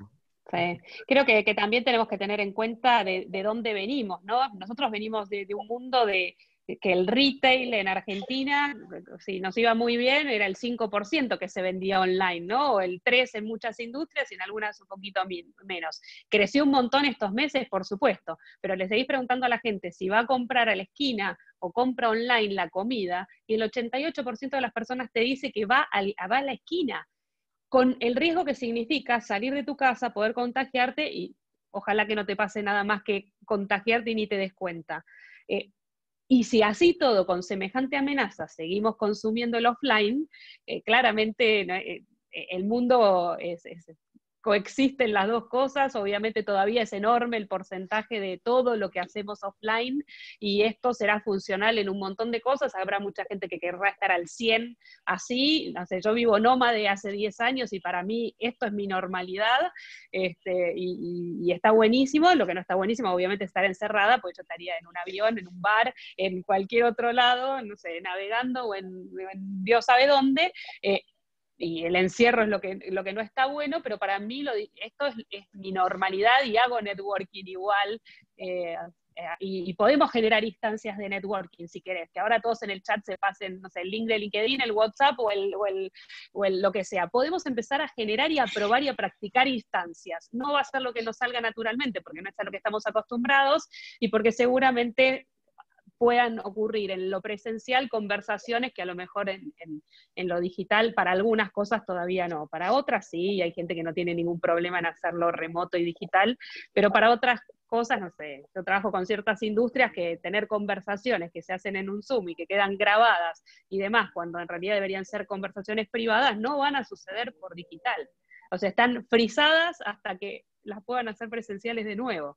Sí. Creo que, que también tenemos que tener en cuenta de, de dónde venimos, ¿no? Nosotros venimos de, de un mundo de, de que el retail en Argentina, si nos iba muy bien, era el cinco por ciento que se vendía online, ¿no? O el tres por ciento en muchas industrias y en algunas un poquito menos. Creció un montón estos meses, por supuesto, pero le seguís preguntando a la gente si va a comprar a la esquina o compra online la comida, y el ochenta y ocho por ciento de las personas te dice que va a, va a la esquina, con el riesgo que significa salir de tu casa, poder contagiarte y ojalá que no te pase nada más que contagiarte y ni te des cuenta. Eh, y si así todo, con semejante amenaza, seguimos consumiendo el offline, eh, claramente eh, el mundo es, es, coexisten las dos cosas. Obviamente todavía es enorme el porcentaje de todo lo que hacemos offline y esto será funcional en un montón de cosas. Habrá mucha gente que querrá estar al cien así. No sé, yo vivo nómade hace diez años y para mí esto es mi normalidad, este, y, y, y está buenísimo. Lo que no está buenísimo obviamente es estar encerrada, porque yo estaría en un avión, en un bar, en cualquier otro lado, no sé, navegando o en, en Dios sabe dónde. Eh, y el encierro es lo que, lo que no está bueno, pero para mí lo, esto es, es mi normalidad y hago networking igual, eh, eh, y, y podemos generar instancias de networking si querés, que ahora todos en el chat se pasen, no sé, el link de LinkedIn, el WhatsApp o el, o el, o el lo que sea. Podemos empezar a generar y a probar y a practicar instancias. No va a ser lo que nos salga naturalmente, porque no es a lo que estamos acostumbrados y porque seguramente puedan ocurrir en lo presencial conversaciones que a lo mejor en, en, en lo digital para algunas cosas todavía no, para otras sí, hay gente que no tiene ningún problema en hacerlo remoto y digital, pero para otras cosas, no sé, yo trabajo con ciertas industrias que tener conversaciones que se hacen en un Zoom y que quedan grabadas y demás, cuando en realidad deberían ser conversaciones privadas, no van a suceder por digital. O sea, están frisadas hasta que las puedan hacer presenciales de nuevo.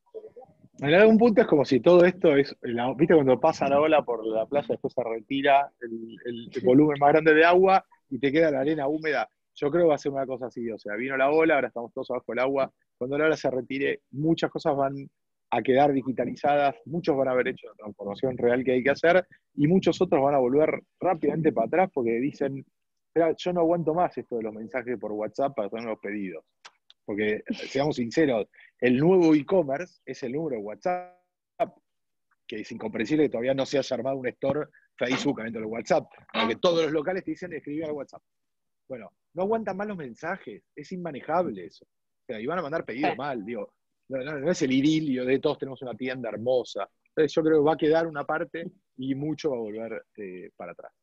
En algún punto es como si todo esto es, la, ¿viste cuando pasa la ola por la playa, después se retira el, el, el volumen más grande de agua y te queda la arena húmeda? Yo creo que va a ser una cosa así, o sea, vino la ola, ahora estamos todos abajo del agua, cuando la ola se retire, muchas cosas van a quedar digitalizadas, muchos van a haber hecho la transformación real que hay que hacer, y muchos otros van a volver rápidamente para atrás porque dicen, yo no aguanto más esto de los mensajes por WhatsApp para hacer los pedidos. Porque, seamos sinceros, el nuevo e-commerce es el número de WhatsApp, que es incomprensible que todavía no se haya armado un store Facebook dentro del WhatsApp, porque todos los locales te dicen escribir al WhatsApp. Bueno, no aguantan más los mensajes, es inmanejable eso. O sea, y van a mandar pedidos sí. mal, digo, no, no, no es el idilio de todos tenemos una tienda hermosa. Entonces yo creo que va a quedar una parte y mucho va a volver eh, para atrás.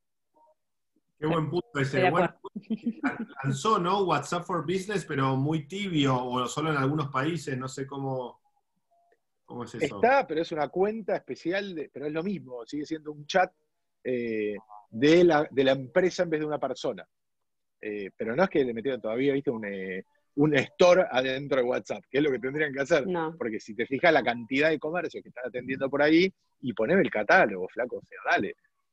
Qué buen punto ese. Bueno, lanzó, ¿no? WhatsApp for Business, pero muy tibio, o solo en algunos países, no sé cómo, cómo es eso. Está, pero es una cuenta especial, de, pero es lo mismo, sigue siendo un chat eh, de, la, de la empresa en vez de una persona. Eh, pero no es que le metieron todavía, viste, un, eh, un store adentro de WhatsApp, que es lo que tendrían que hacer. No. Porque si te fijas la cantidad de comercios que están atendiendo por ahí, y poneme el catálogo, flaco, o sea, dale.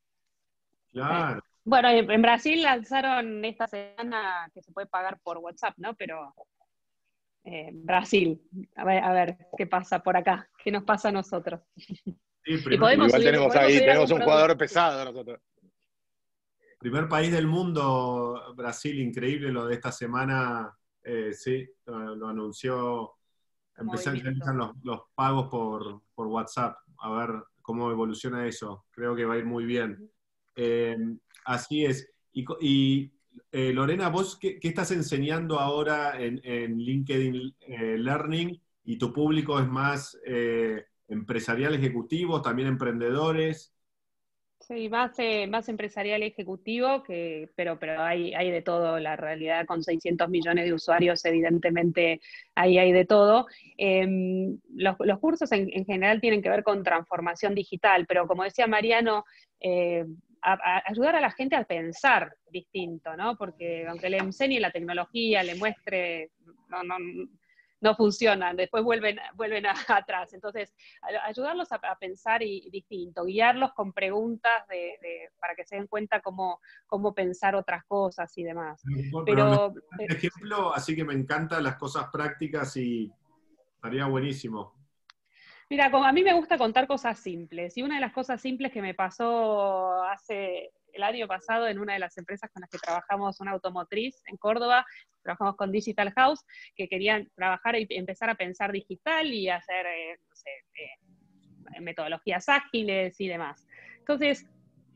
Claro. Bueno, en Brasil lanzaron esta semana que se puede pagar por WhatsApp, ¿no? Pero eh, Brasil, a ver, a ver qué pasa por acá, qué nos pasa a nosotros. Sí, y podemos igual subir, tenemos podemos ahí, subir tenemos un producto. jugador pesado nosotros. Primer país del mundo, Brasil, increíble lo de esta semana, eh, sí, lo, lo anunció, empezó a realizar los, los pagos por, por WhatsApp, a ver cómo evoluciona eso, creo que va a ir muy bien. Eh, así es. Y, y eh, Lorena, ¿vos qué, qué estás enseñando ahora en, en LinkedIn eh, Learning? ¿Y tu público es más eh, empresarial, ejecutivo, también emprendedores? Sí, más, eh, más empresarial y ejecutivo, que, pero, pero hay, hay de todo, la realidad con seiscientos millones de usuarios, evidentemente ahí hay de todo. Eh, los, los cursos en, en general tienen que ver con transformación digital, pero como decía Mariano, eh, a, a ayudar a la gente a pensar distinto, ¿no? Porque aunque le enseñe la tecnología, le muestre, no, no, no funcionan, después vuelven, vuelven a, atrás. Entonces, a, ayudarlos a, a pensar y, y distinto, guiarlos con preguntas de, de, para que se den cuenta cómo, cómo pensar otras cosas y demás. Pero me Pero, un ejemplo, así que me encantan las cosas prácticas y estaría buenísimo. Mira, a mí me gusta contar cosas simples, y una de las cosas simples que me pasó hace el año pasado en una de las empresas con las que trabajamos, una automotriz en Córdoba, trabajamos con Digital House, que querían trabajar y empezar a pensar digital y hacer, eh, no sé, eh, metodologías ágiles y demás. Entonces,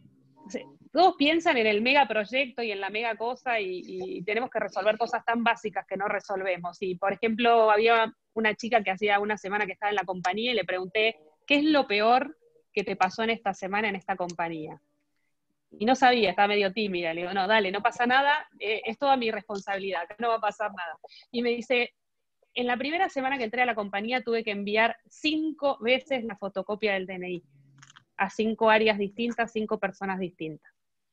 todos piensan en el megaproyecto y en la mega cosa y, y tenemos que resolver cosas tan básicas que no resolvemos. Y, por ejemplo, había una chica que hacía una semana que estaba en la compañía y le pregunté, ¿qué es lo peor que te pasó en esta semana en esta compañía? Y no sabía, estaba medio tímida. Le digo, no, dale, no pasa nada, eh, es toda mi responsabilidad, que no va a pasar nada. Y me dice, en la primera semana que entré a la compañía tuve que enviar cinco veces la fotocopia del D N I a cinco áreas distintas, cinco personas distintas.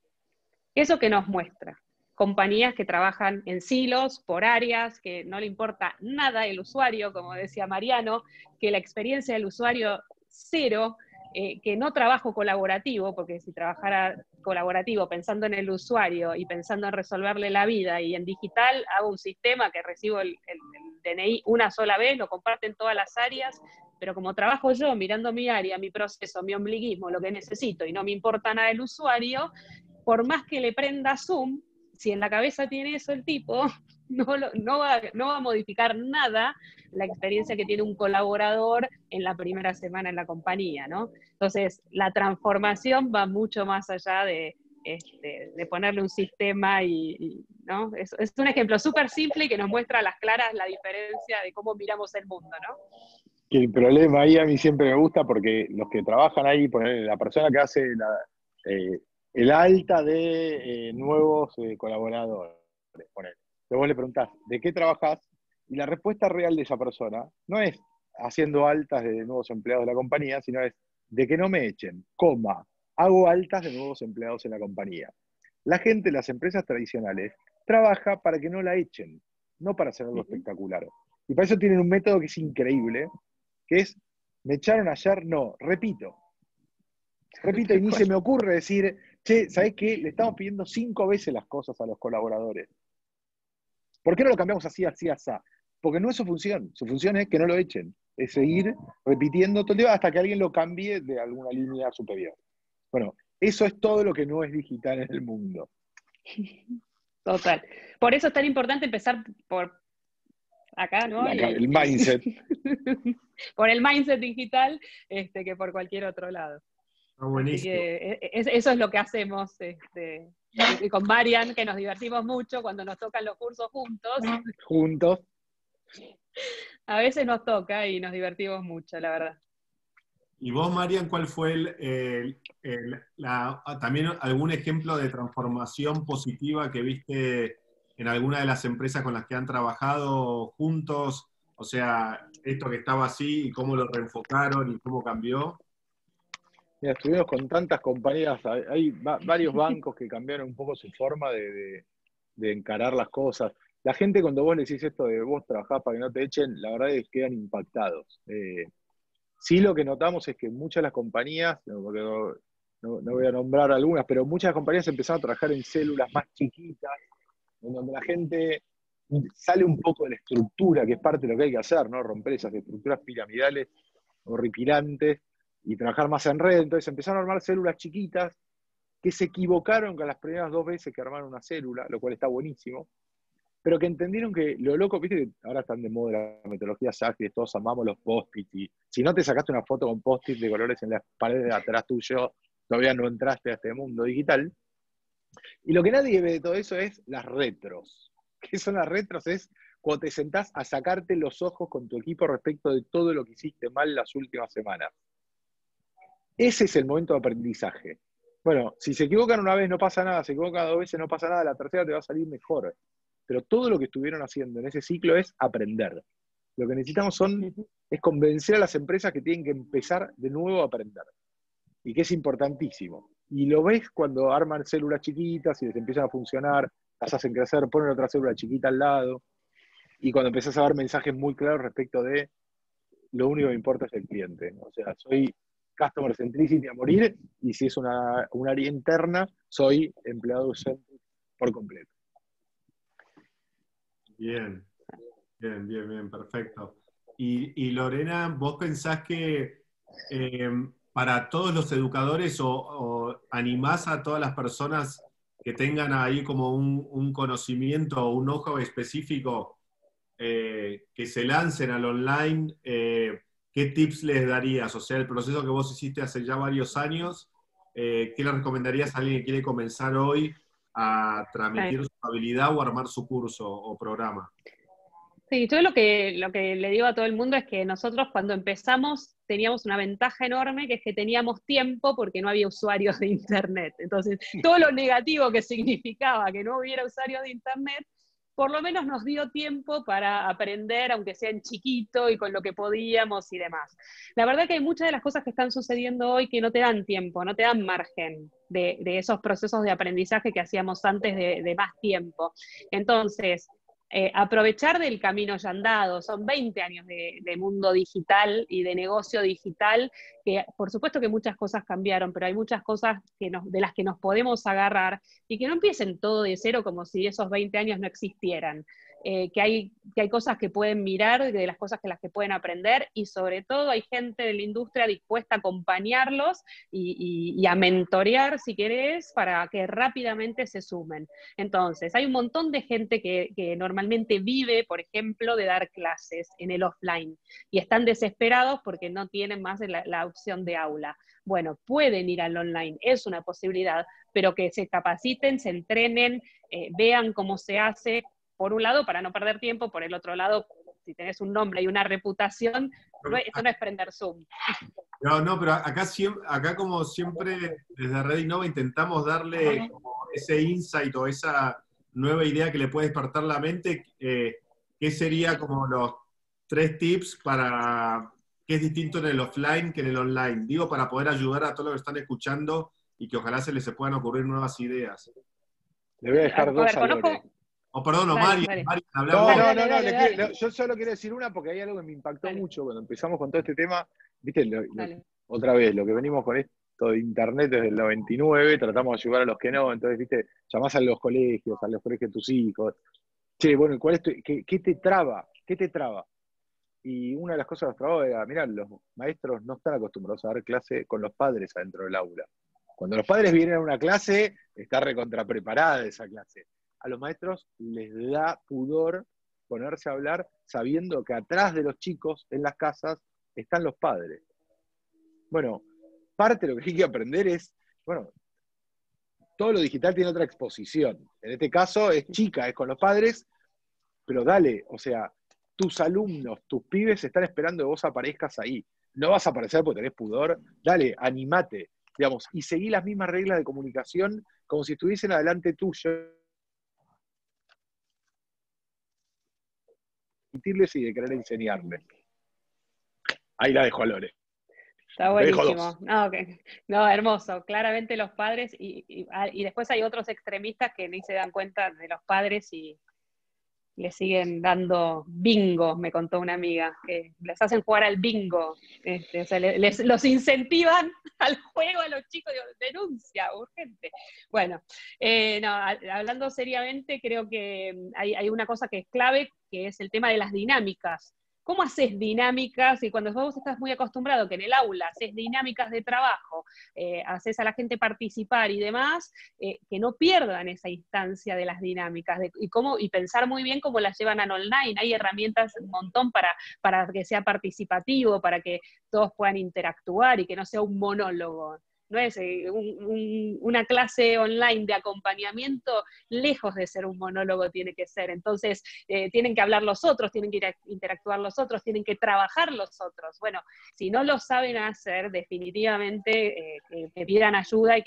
¿Eso que nos muestra? Compañías que trabajan en silos, por áreas, que no le importa nada el usuario, como decía Mariano, que la experiencia del usuario cero, eh, que no trabajo colaborativo, porque si trabajara colaborativo pensando en el usuario y pensando en resolverle la vida, y en digital hago un sistema que recibo el, el, el D N I una sola vez, lo comparten todas las áreas, pero como trabajo yo mirando mi área, mi proceso, mi ombliguismo, lo que necesito, y no me importa nada el usuario, por más que le prenda Zoom, si en la cabeza tiene eso el tipo, no, lo, no, va, no va a modificar nada la experiencia que tiene un colaborador en la primera semana en la compañía, ¿no? Entonces, la transformación va mucho más allá de, este, de ponerle un sistema y, y ¿no? Es, es un ejemplo súper simple y que nos muestra a las claras la diferencia de cómo miramos el mundo, ¿no? Que el problema ahí a mí siempre me gusta porque los que trabajan ahí, poner la persona que hace la, eh, el alta de eh, nuevos eh, colaboradores, poner. Luego vos le preguntás, ¿de qué trabajás? Y la respuesta real de esa persona no es haciendo altas de nuevos empleados de la compañía, sino es de que no me echen, coma, hago altas de nuevos empleados en la compañía. La gente, las empresas tradicionales, trabaja para que no la echen, no para hacer algo espectacular. Y para eso tienen un método que es increíble, que es, ¿me echaron ayer? No, repito. Repito, y ni se me ocurre decir, che, ¿sabés qué? Le estamos pidiendo cinco veces las cosas a los colaboradores. ¿Por qué no lo cambiamos así, así, así? Porque no es su función. Su función es que no lo echen. Es seguir repitiendo todo el día hasta que alguien lo cambie de alguna línea superior. Bueno, eso es todo lo que no es digital en el mundo. Total. Por eso es tan importante empezar por acá, ¿no? La, y, el mindset. por el mindset digital, este, que por cualquier otro lado. Está buenísimo. Así que es, eso es lo que hacemos este, y con Marian, que nos divertimos mucho cuando nos tocan los cursos juntos. Juntos. A veces nos toca y nos divertimos mucho, la verdad. ¿Y vos, Marian, cuál fue el, el, el, la, también algún ejemplo de transformación positiva que viste en alguna de las empresas con las que han trabajado juntos? O sea, esto que estaba así y cómo lo reenfocaron y cómo cambió. Mira, estuvimos con tantas compañías, hay, hay va, varios bancos que cambiaron un poco su forma de, de, de encarar las cosas. La gente cuando vos le decís esto de vos trabajás para que no te echen, la verdad es que quedan impactados. Eh, sí lo que notamos es que muchas de las compañías, no, porque no, no, no voy a nombrar algunas, pero muchas compañías empezaron a trabajar en células más chiquitas, en donde la gente sale un poco de la estructura, que es parte de lo que hay que hacer, ¿no? Romper esas estructuras piramidales horripilantes y trabajar más en red. Entonces empezaron a armar células chiquitas que se equivocaron con las primeras dos veces que armaron una célula, lo cual está buenísimo, pero que entendieron que lo loco, viste que ahora están de moda las metodologías ágiles, todos amamos los post-it, y si no te sacaste una foto con post-it de colores en las paredes de atrás tuyo, todavía no entraste a este mundo digital. Y lo que nadie ve de todo eso es las retros. ¿Qué son las retros? Es cuando te sentás a sacarte los ojos con tu equipo respecto de todo lo que hiciste mal las últimas semanas. Ese es el momento de aprendizaje. Bueno, si se equivocan una vez no pasa nada, se equivocan dos veces no pasa nada, la tercera te va a salir mejor. Pero todo lo que estuvieron haciendo en ese ciclo es aprender. Lo que necesitamos son, es convencer a las empresas que tienen que empezar de nuevo a aprender. Y que es importantísimo. Y lo ves cuando arman células chiquitas y les empiezan a funcionar, las hacen crecer, ponen otra célula chiquita al lado. Y cuando empezás a dar mensajes muy claros respecto de lo único que me importa es el cliente. O sea, soy customer centricity a morir, y si es una, un área interna, soy empleado centric por completo. Bien, bien, bien, bien, perfecto. Y, y Lorena, ¿vos pensás que eh, para todos los educadores o, o animás a todas las personas que tengan ahí como un, un conocimiento o un know-how específico eh, que se lancen al online? Eh, ¿qué tips les darías? O sea, el proceso que vos hiciste hace ya varios años, eh, ¿qué le recomendarías a alguien que quiere comenzar hoy a transmitir su habilidad o armar su curso o programa? Sí, yo lo que, lo que le digo a todo el mundo es que nosotros cuando empezamos teníamos una ventaja enorme, que es que teníamos tiempo porque no había usuarios de Internet. Entonces, todo lo negativo que significaba que no hubiera usuarios de Internet, por lo menos nos dio tiempo para aprender, aunque sea en chiquito y con lo que podíamos y demás. La verdad que hay muchas de las cosas que están sucediendo hoy que no te dan tiempo, no te dan margen de, de esos procesos de aprendizaje que hacíamos antes de, de más tiempo. Entonces, Eh, aprovechar del camino ya andado. Son veinte años de, de mundo digital y de negocio digital, que por supuesto que muchas cosas cambiaron, pero hay muchas cosas que nos, de las que nos podemos agarrar, y que no empiecen todo de cero como si esos veinte años no existieran. Eh, que, hay, que hay cosas que pueden mirar, de las cosas que las que pueden aprender, y sobre todo hay gente de la industria dispuesta a acompañarlos y, y, y a mentorear, si querés, para que rápidamente se sumen. Entonces, hay un montón de gente que, que normalmente vive, por ejemplo, de dar clases en el offline, y están desesperados porque no tienen más la, la opción de aula. Bueno, pueden ir al online, es una posibilidad, pero que se capaciten, se entrenen, eh, vean cómo se hace, por un lado, para no perder tiempo, por el otro lado, si tenés un nombre y una reputación, no, esto no es prender Zoom. No, no, pero acá, acá como siempre, desde Red Innova intentamos darle como ese insight o esa nueva idea que le puede despertar la mente. Eh, ¿Qué sería como los tres tips para qué es distinto en el offline que en el online? Digo, para poder ayudar a todos los que están escuchando y que ojalá se les puedan ocurrir nuevas ideas. Le voy a dejar a dos ver, a conozco... Lore. O oh, perdón, dale, Mari, dale. Mari, No, hablamos. no, no, dale, no dale, le dale. quiero, yo solo quiero decir una porque hay algo que me impactó Dale. mucho cuando empezamos con todo este tema. Viste, lo, lo, Dale. otra vez, lo que venimos con esto de Internet desde el noventa y nueve, tratamos de ayudar a los que no, entonces, viste, llamás a los colegios, a los colegios de tus hijos. Che, bueno, ¿cuál es tu, qué, qué te traba? ¿Qué te traba? Y una de las cosas que nos trababa era, mirá, los maestros no están acostumbrados a dar clase con los padres adentro del aula. Cuando los padres vienen a una clase, está recontrapreparada esa clase. A los maestros les da pudor ponerse a hablar sabiendo que atrás de los chicos, en las casas, están los padres. Bueno, parte de lo que hay que aprender es, bueno, todo lo digital tiene otra exposición. En este caso es chica, es con los padres, pero dale, o sea, tus alumnos, tus pibes están esperando que vos aparezcas ahí. No vas a aparecer porque tenés pudor, dale, animate, digamos, y seguí las mismas reglas de comunicación como si estuviesen adelante tuyo. Y de querer enseñarles. Ahí la dejo a Lore. Está buenísimo. No, okay. No, hermoso. Claramente los padres, y, y, y después hay otros extremistas que ni se dan cuenta de los padres y le siguen dando bingo, me contó una amiga, que les hacen jugar al bingo. Este, o sea, les, les, los incentivan al juego a los chicos, digo, denuncia, urgente. Bueno, eh, no, hablando seriamente, creo que hay, hay una cosa que es clave, que es el tema de las dinámicas. ¿Cómo haces dinámicas? Y cuando vos estás muy acostumbrado que en el aula haces dinámicas de trabajo, eh, haces a la gente participar y demás, eh, que no pierdan esa instancia de las dinámicas de, y, cómo, y pensar muy bien cómo las llevan al online. Hay herramientas un montón para, para que sea participativo, para que todos puedan interactuar y que no sea un monólogo. No es eh, un, un, una clase online de acompañamiento, lejos de ser un monólogo tiene que ser. Entonces, eh, tienen que hablar los otros, tienen que interactuar los otros, tienen que trabajar los otros. Bueno, si no lo saben hacer, definitivamente eh, que, que pidan ayuda y que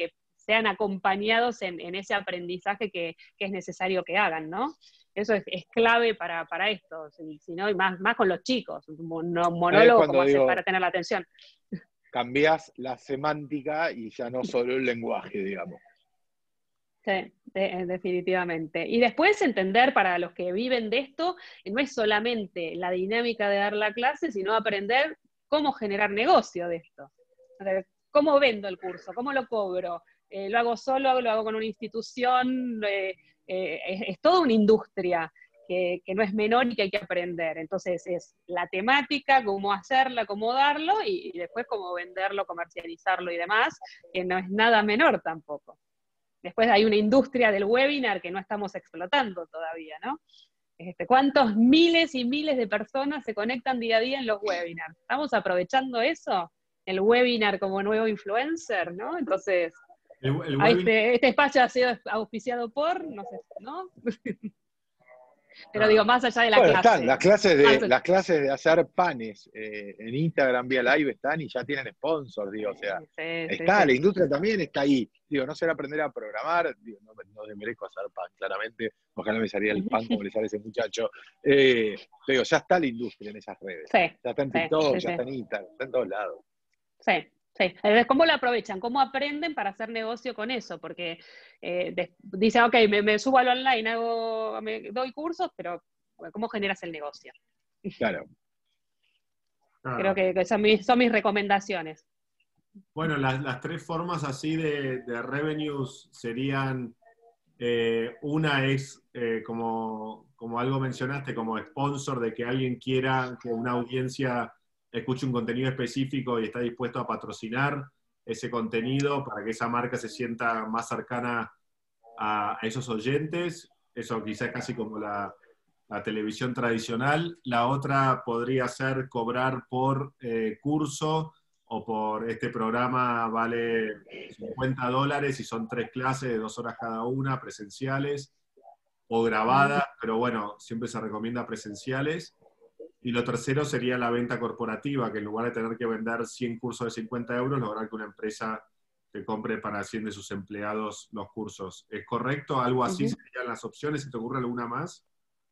sean acompañados en, en ese aprendizaje que, que es necesario que hagan, ¿no? Eso es, es clave para, para esto, si, si no, y más, más con los chicos, un mono- monólogo como hacer para tener la atención. Cambiás la semántica y ya no solo el lenguaje, digamos. Sí, de, definitivamente. Y después entender para los que viven de esto, no es solamente la dinámica de dar la clase, sino aprender cómo generar negocio de esto. O sea, cómo vendo el curso, cómo lo cobro, eh, lo hago solo, lo hago con una institución, eh, eh, es, es toda una industria que, que no es menor y que hay que aprender. Entonces es la temática, cómo hacerla, cómo darlo, y, y después cómo venderlo, comercializarlo y demás, que no es nada menor tampoco. Después hay una industria del webinar que no estamos explotando todavía, ¿no? Este, ¿Cuántos miles y miles de personas se conectan día a día en los webinars? ¿Estamos aprovechando eso? El webinar como nuevo influencer, ¿no? Entonces, el, el webinar... este, este espacio ha sido auspiciado por, no sé, ¿no? Pero digo, más allá de la bueno, clase. Están las clases de, las clases de hacer panes eh, en Instagram vía live están y ya tienen sponsors, digo, o sea, sí, está, sí, la sí. industria también está ahí. Digo, no será aprender a programar, digo, no, no me merezco hacer pan, claramente, ojalá me saliera el pan como le sale a ese muchacho. Eh, digo, ya está la industria en esas redes. Sí, ya está en sí, TikTok, sí, ya sí. está en Instagram, está en todos lados. Sí. Sí. Entonces, ¿cómo lo aprovechan? ¿Cómo aprenden para hacer negocio con eso? Porque eh, de, dicen, ok, me, me subo al online, hago, me doy cursos, pero ¿cómo generas el negocio? Claro. Creo que, que son, mis, son mis recomendaciones. Bueno, las, las tres formas así de, de revenues serían, eh, una es, eh, como, como algo mencionaste, como sponsor, de que alguien quiera que una audiencia escuche un contenido específico y está dispuesto a patrocinar ese contenido para que esa marca se sienta más cercana a, a esos oyentes. Eso quizás casi como la, la televisión tradicional. La otra podría ser cobrar por eh, curso, o por este programa vale cincuenta dólares y son tres clases de dos horas cada una, presenciales o grabadas, pero bueno, siempre se recomienda presenciales. Y lo tercero sería la venta corporativa, que en lugar de tener que vender cien cursos de cincuenta euros, lograr que una empresa te compre para cien de sus empleados los cursos. ¿Es correcto? ¿Algo así uh-huh. serían las opciones? ¿Se te ocurre alguna más?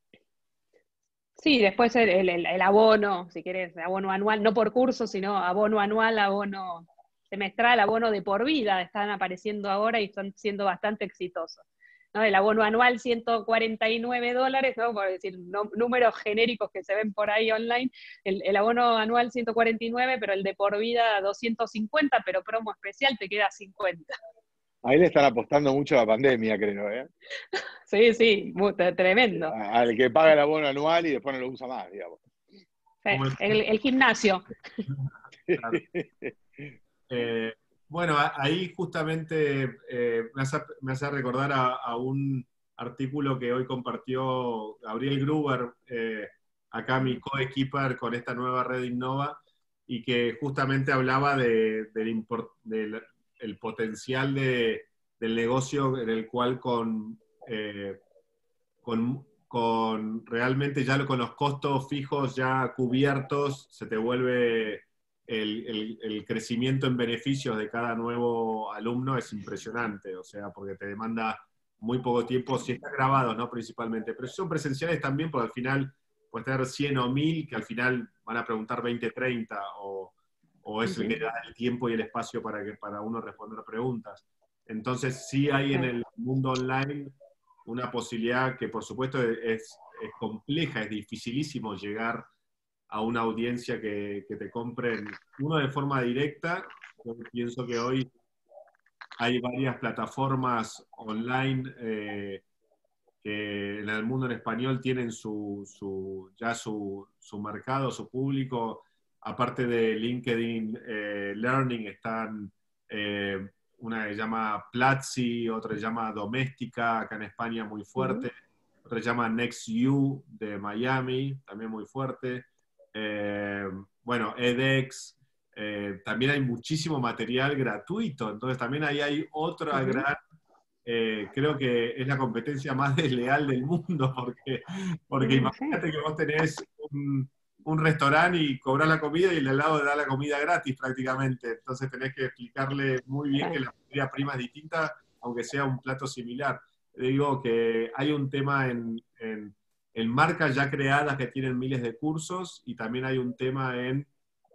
Sí, después el, el, el abono, si querés, abono anual, no por curso, sino abono anual, abono semestral, abono de por vida, están apareciendo ahora y están siendo bastante exitosos. ¿No? El abono anual, ciento cuarenta y nueve dólares, ¿no? Por decir no, números genéricos que se ven por ahí online, el, el abono anual ciento cuarenta y nueve, pero el de por vida doscientos cincuenta, pero promo especial te queda cincuenta. Ahí le están apostando mucho a la pandemia, creo, ¿eh? Sí, sí, muy, tremendo. Al que paga el abono anual y después no lo usa más, digamos. Sí, el, el gimnasio. Claro. Eh, bueno, ahí justamente eh, me, hace, me hace recordar a, a un artículo que hoy compartió Gabriel Gruber, eh, acá mi coequiper con esta nueva red Innova, y que justamente hablaba de, del, import, del el potencial de, del negocio en el cual con, eh, con, con realmente ya con los costos fijos ya cubiertos se te vuelve el, el, el crecimiento en beneficios de cada nuevo alumno es impresionante, o sea, porque te demanda muy poco tiempo, si están grabados, ¿no? Principalmente, pero si son presenciales también, porque al final puedes tener cien o mil que al final van a preguntar veinte, treinta, o, o es el que da el tiempo y el espacio para, que, para uno responder preguntas. Entonces sí hay en el mundo online una posibilidad que por supuesto es, es compleja, es dificilísimo llegar a una audiencia que, que te compren, uno de forma directa. Yo pienso que hoy hay varias plataformas online eh, que en el mundo en español tienen su, su, ya su, su mercado, su público. Aparte de LinkedIn eh, Learning están eh, una que se llama Platzi, otra que se llama Doméstica, acá en España muy fuerte, uh-huh. otra que se llama NextU de Miami, también muy fuerte. Eh, bueno, edX, eh, también hay muchísimo material gratuito, entonces también ahí hay otra uh-huh. gran, eh, creo que es la competencia más desleal del mundo, porque, porque uh-huh. imagínate que vos tenés un, un restaurante y cobrar la comida y el de al lado da la comida gratis prácticamente. Entonces tenés que explicarle muy bien que la materia prima es distinta, aunque sea un plato similar. Digo que hay un tema en, en, en marcas ya creadas que tienen miles de cursos, y también hay un tema en,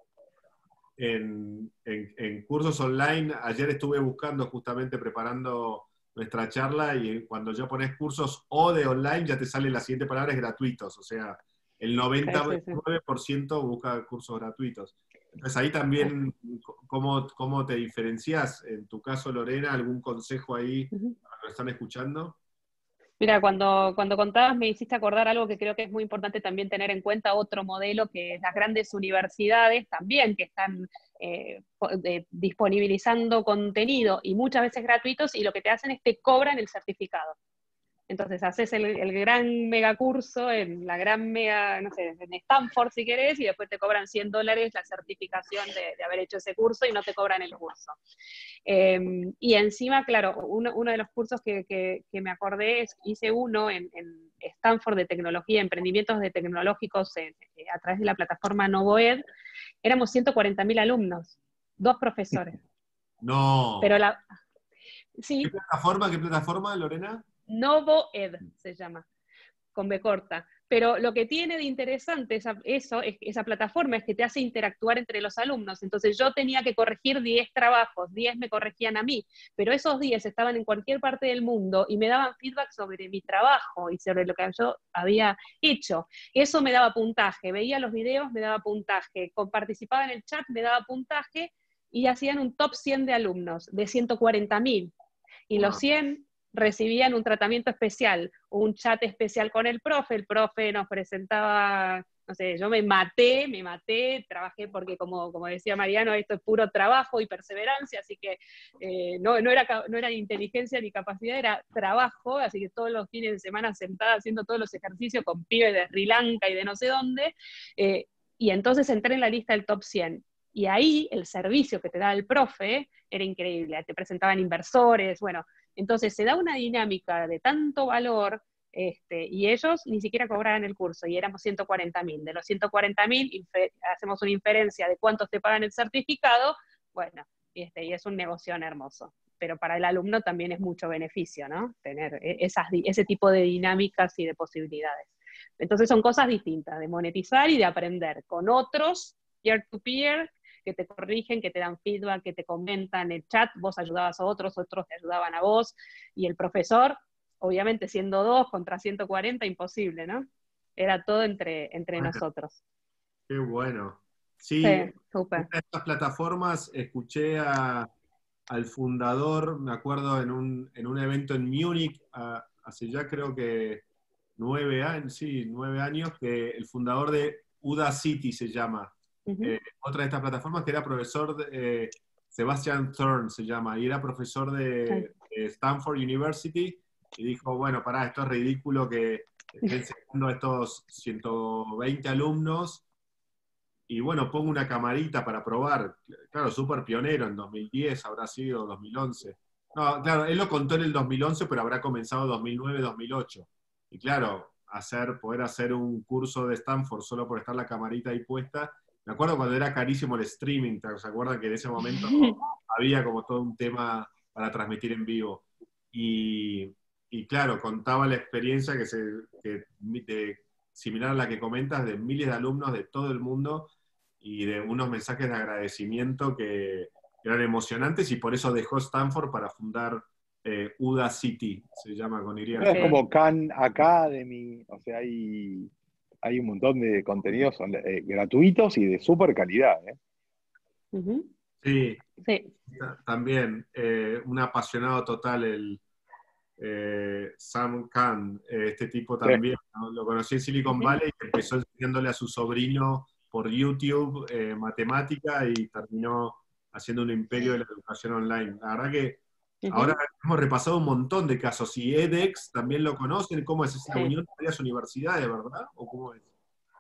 en, en, en cursos online. Ayer estuve buscando, justamente preparando nuestra charla, y cuando ya pones cursos o de online ya te sale la siguiente palabra, es gratuitos. O sea, el noventa y nueve por ciento sí, sí, sí. busca cursos gratuitos. Entonces ahí también, ¿cómo, cómo te diferencias? En tu caso, Lorena, ¿algún consejo ahí Uh-huh. para los que están escuchando? Mira, cuando, cuando contabas me hiciste acordar algo que creo que es muy importante también tener en cuenta, otro modelo, que es las grandes universidades también, que están eh, eh, disponibilizando contenido, y muchas veces gratuitos, y lo que te hacen es te cobran el certificado. Entonces haces el, el gran megacurso en la gran mega, no sé, en Stanford si querés, y después te cobran cien dólares la certificación de, de haber hecho ese curso, y no te cobran el curso. Eh, y encima, claro, uno, uno de los cursos que, que, que me acordé es, hice uno en, en Stanford de tecnología, emprendimientos de tecnológicos en, a través de la plataforma Novoed. Éramos ciento cuarenta mil alumnos, dos profesores. No. Pero la, ¿Qué sí, plataforma, qué plataforma, Lorena? Novoed se llama, con B corta. Pero lo que tiene de interesante esa, eso, es, esa plataforma, es que te hace interactuar entre los alumnos. Entonces yo tenía que corregir diez trabajos, diez me corregían a mí, pero esos diez estaban en cualquier parte del mundo y me daban feedback sobre mi trabajo y sobre lo que yo había hecho. Eso me daba puntaje, veía los videos, me daba puntaje, participaba en el chat, me daba puntaje, y hacían un top cien de alumnos, de ciento cuarenta mil. Y Wow. los cien recibían un tratamiento especial, un chat especial con el profe, el profe nos presentaba, no sé, yo me maté, me maté, trabajé porque como, como decía Mariano, esto es puro trabajo y perseverancia, así que eh, no, no, era, no era inteligencia ni capacidad, era trabajo, así que todos los fines de semana sentada haciendo todos los ejercicios con pibes de Sri Lanka y de no sé dónde, eh, y entonces entré en la lista del top cien. Y ahí el servicio que te da el profe era increíble, te presentaban inversores, bueno, entonces se da una dinámica de tanto valor, este, y ellos ni siquiera cobraban el curso, y éramos ciento cuarenta mil. De los ciento cuarenta mil hacemos una inferencia de cuántos te pagan el certificado, bueno, este, y es un negocio hermoso. Pero para el alumno también es mucho beneficio, ¿no? Tener esas, ese tipo de dinámicas y de posibilidades. Entonces son cosas distintas, de monetizar y de aprender con otros, peer-to-peer, que te corrigen, que te dan feedback, que te comentan en el chat, vos ayudabas a otros, otros te ayudaban a vos, y el profesor, obviamente siendo dos contra ciento cuarenta, imposible, ¿no? Era todo entre, entre Bueno, nosotros. qué bueno. Sí, Sí, súper. una de estas plataformas escuché a, al fundador, me acuerdo, en un, en un evento en Múnich, a, hace ya creo que nueve años, sí, nueve años, que el fundador de Udacity se llama. Uh-huh. Eh, otra de estas plataformas, que era profesor, de, eh, Sebastian Thorne se llama, y era profesor de, de Stanford University, y dijo, bueno, pará, esto es ridículo que esté enseñando a estos ciento veinte alumnos, y bueno, pongo una camarita para probar. Claro, súper pionero, en dos mil diez habrá sido, dos mil once. No, claro, él lo contó en el dos mil once, pero habrá comenzado dos mil nueve, dos mil ocho. Y claro, hacer, poder hacer un curso de Stanford solo por estar la camarita ahí puesta. Me acuerdo cuando era carísimo el streaming, ¿se acuerdan que en ese momento había como todo un tema para transmitir en vivo? Y, y claro, contaba la experiencia que se, que, de, similar a la que comentas, de miles de alumnos de todo el mundo, y de unos mensajes de agradecimiento que eran emocionantes, y por eso dejó Stanford para fundar eh, Udacity, se llama con Y. Es como Khan Academy, o sea, hay, hay un montón de contenidos eh, gratuitos y de súper calidad. ¿eh? Uh-huh. Sí, sí, también eh, un apasionado total, el eh, Sam Khan, eh, este tipo también, sí. ¿no? Lo conocí en Silicon uh-huh. Valley, y empezó enseñándole a su sobrino por YouTube eh, matemática, y terminó haciendo un imperio de la educación online. La verdad que uh-huh. ahora hemos repasado un montón de casos, y edX también lo conocen. ¿Cómo es esa sí. unión de varias universidades, verdad? ¿O cómo es?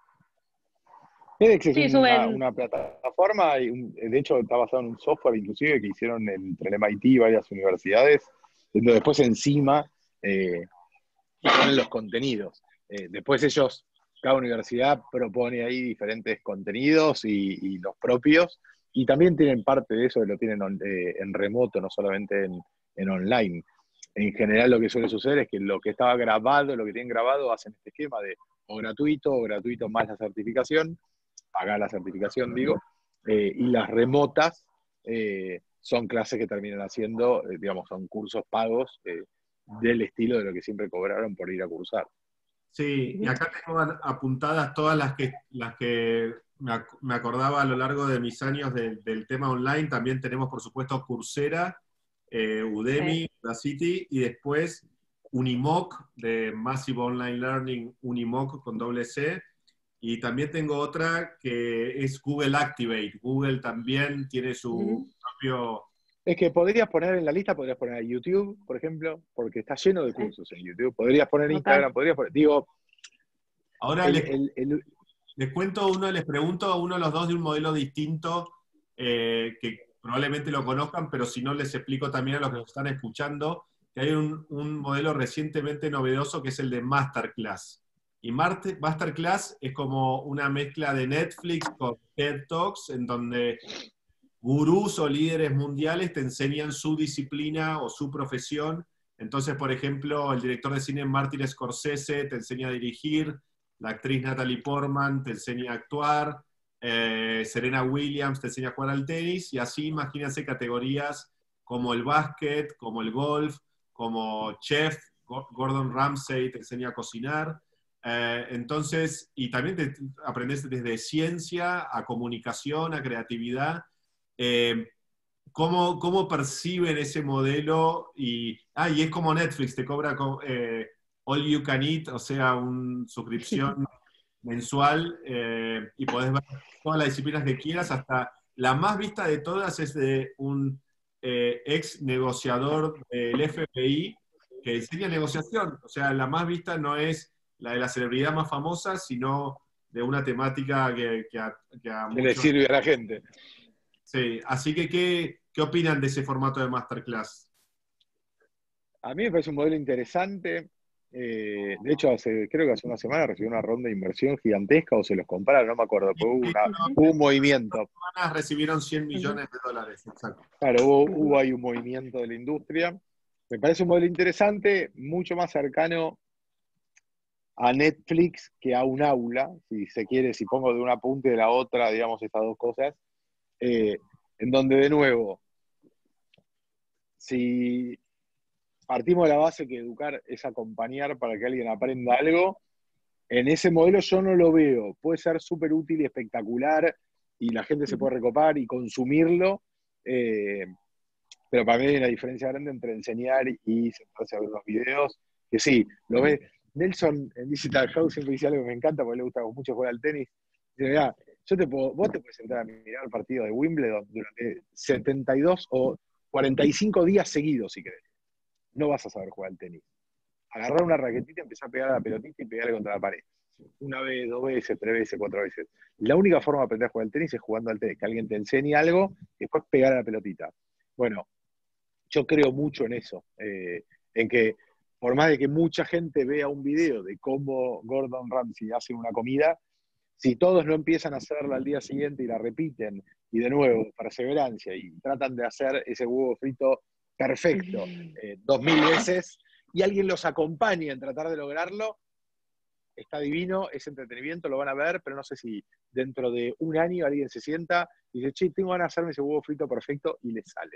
edX es sí, una, una plataforma, y un, de hecho está basado en un software inclusive que hicieron entre el M I T y varias universidades, donde después encima eh, ponen los contenidos. Eh, después ellos cada universidad propone ahí diferentes contenidos y, y los propios, y también tienen parte de eso que lo tienen on, eh, en remoto, no solamente en, en online. En general lo que suele suceder es que lo que estaba grabado, lo que tienen grabado, hacen este esquema de o gratuito, o gratuito más la certificación, pagar la certificación, digo, eh, y las remotas eh, son clases que terminan haciendo, eh, digamos, son cursos pagos eh, del estilo de lo que siempre cobraron por ir a cursar. Sí, y acá tengo apuntadas todas las que, las que me acordaba a lo largo de mis años de, del tema online. También tenemos, por supuesto, Coursera, eh, Udemy, sí. Udacity, y después Unimoc, de Massive Online Learning, Unimoc con doble C. Y también tengo otra que es Google Activate. Google también tiene su uh-huh. propio... Es que podrías poner en la lista, podrías poner YouTube, por ejemplo, porque está lleno de cursos en YouTube. Podrías poner Instagram, podrías poner... Digo... Ahora el, les, el, el, les cuento uno, les pregunto a uno de los dos de un modelo distinto, eh, que probablemente lo conozcan, pero si no les explico también a los que nos están escuchando, que hay un, un modelo recientemente novedoso que es el de Masterclass. Y Masterclass es como una mezcla de Netflix con TED Talks, en donde gurús o líderes mundiales te enseñan su disciplina o su profesión. Entonces, por ejemplo, el director de cine Martin Scorsese te enseña a dirigir, la actriz Natalie Portman te enseña a actuar, eh, Serena Williams te enseña a jugar al tenis, y así imagínense categorías como el básquet, como el golf, como chef, Gordon Ramsay te enseña a cocinar. Eh, entonces, y también te aprendes desde ciencia a comunicación, a creatividad. Eh, ¿cómo, ¿Cómo perciben ese modelo? Y, ah, y es como Netflix, te cobra eh, all you can eat, o sea, una suscripción mensual, eh, y podés ver todas las disciplinas que quieras. Hasta la más vista de todas es de un eh, ex negociador del F B I que enseña negociación. O sea, la más vista no es la de la celebridad más famosa, sino de una temática que, que a, que a muchos... le sirve a la gente. Sí, así que, ¿qué, ¿qué opinan de ese formato de Masterclass? A mí me parece un modelo interesante. Eh, de hecho, hace, creo que hace una semana recibió una ronda de inversión gigantesca, o se los compraron, no me acuerdo, pero hubo, una, hubo un movimiento. Semanas recibieron cien millones de dólares, exacto. Claro, hubo, hubo ahí un movimiento de la industria. Me parece un modelo interesante, mucho más cercano a Netflix que a un aula, si se quiere, si pongo de una punta y de la otra, digamos, estas dos cosas, eh, en donde, de nuevo, si partimos de la base que educar es acompañar para que alguien aprenda algo, en ese modelo yo no lo veo. Puede ser súper útil y espectacular, y la gente se puede recopar y consumirlo, eh, pero para mí hay una diferencia grande entre enseñar y sentarse a ver los videos, que sí, lo ves. Nelson en Digital House siempre dice algo que me encanta, porque le gusta mucho jugar al tenis. Dice, mirá, yo te puedo, vos te puedes sentar a mirar el partido de Wimbledon durante setenta y dos o cuarenta y cinco días seguidos, si querés. No vas a saber jugar al tenis. Agarrar una raquetita, empezar a pegar a la pelotita y pegarle contra la pared. Una vez, dos veces, tres veces, cuatro veces. La única forma de aprender a jugar al tenis es jugando al tenis, que alguien te enseñe algo y después pegar a la pelotita. Bueno, yo creo mucho en eso, eh, en que por más de que mucha gente vea un video de cómo Gordon Ramsay hace una comida, si todos no empiezan a hacerla al día siguiente y la repiten, y de nuevo, perseverancia, y tratan de hacer ese huevo frito perfecto eh, dos mil veces, y alguien los acompaña en tratar de lograrlo, está divino, es entretenimiento, lo van a ver, pero no sé si dentro de un año alguien se sienta y dice, che, tengo ganas de hacerme ese huevo frito perfecto, y le sale.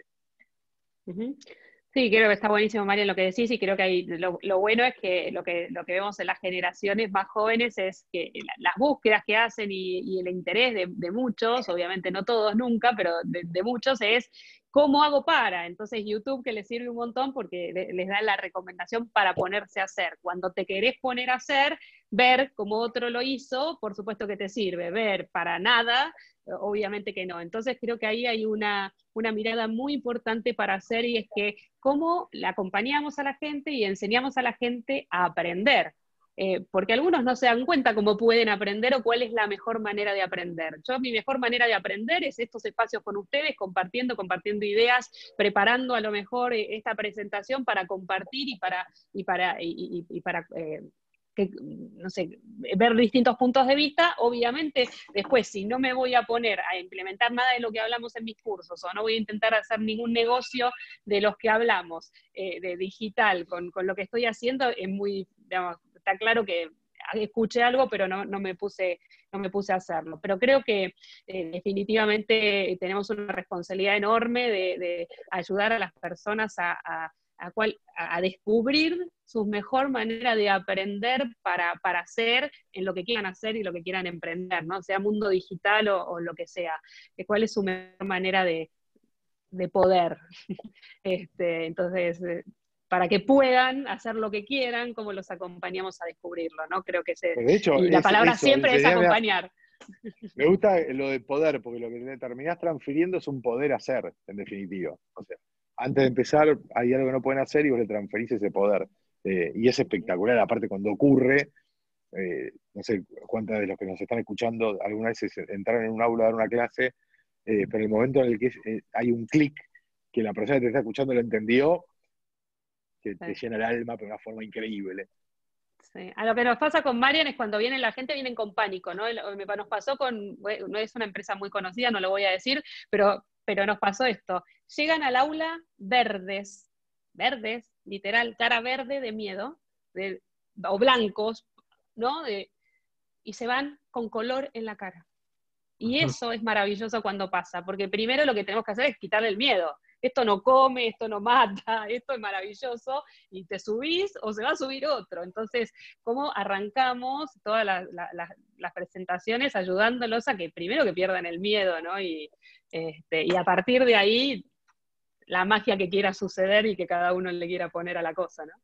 Uh-huh. Sí, creo que está buenísimo, María, lo que decís, y creo que hay, lo, lo bueno es que lo, que lo que vemos en las generaciones más jóvenes es que la, las búsquedas que hacen y, y el interés de, de muchos, obviamente no todos nunca, pero de, de muchos es ¿cómo hago para? Entonces YouTube, que les sirve un montón porque le, les da la recomendación para ponerse a hacer. Cuando te querés poner a hacer, ver cómo otro lo hizo, por supuesto que te sirve. Ver para nada, obviamente que no. Entonces creo que ahí hay una, una mirada muy importante para hacer, y es que cómo la acompañamos a la gente y enseñamos a la gente a aprender. Eh, porque algunos no se dan cuenta cómo pueden aprender o cuál es la mejor manera de aprender. Yo, mi mejor manera de aprender es estos espacios con ustedes, compartiendo, compartiendo ideas, preparando a lo mejor eh, esta presentación para compartir y para, y para, y, y, y para eh, que, no sé, ver distintos puntos de vista. Obviamente, después, si no me voy a poner a implementar nada de lo que hablamos en mis cursos, o no voy a intentar hacer ningún negocio de los que hablamos, eh, de digital, con, con lo que estoy haciendo, es muy, digamos, está claro que escuché algo, pero no, no, me, puse, no me puse a hacerlo. Pero creo que eh, definitivamente tenemos una responsabilidad enorme de, de ayudar a las personas a, a, a, cual, a descubrir su mejor manera de aprender para, para hacer en lo que quieran hacer y lo que quieran emprender, ¿no? Sea mundo digital o, o lo que sea. ¿Cuál es su mejor manera de, de poder? este, entonces... Eh, para que puedan hacer lo que quieran, como los acompañamos a descubrirlo, ¿no? Creo que ese, de hecho, y la es palabra eso, siempre es sería, acompañar. Me gusta lo de poder, porque lo que terminás transfiriendo es un poder hacer, en definitiva. O sea, antes de empezar, hay algo que no pueden hacer y vos le transferís ese poder. Eh, y es espectacular, aparte cuando ocurre, eh, no sé cuántas de los que nos están escuchando alguna vez entraron en un aula a dar una clase, eh, pero el momento en el que eh, hay un clic, que la persona que te está escuchando lo entendió, que sí. Te llena el alma, pero de una forma increíble. Sí. A lo que nos pasa con Marian es cuando viene la gente, vienen con pánico, ¿no? Nos pasó con, no es una empresa muy conocida, no lo voy a decir, pero, pero nos pasó esto. Llegan al aula verdes, verdes, literal, cara verde de miedo, de, o blancos, ¿no? De, y se van con color en la cara. Y eso es maravilloso cuando pasa, porque primero lo que tenemos que hacer es quitarle el miedo. Esto no come, esto no mata, esto es maravilloso, y te subís o se va a subir otro. Entonces, ¿cómo arrancamos todas las, las, las presentaciones ayudándolos a que primero que pierdan el miedo, ¿no? Y, este, y a partir de ahí, la magia que quiera suceder y que cada uno le quiera poner a la cosa, ¿no?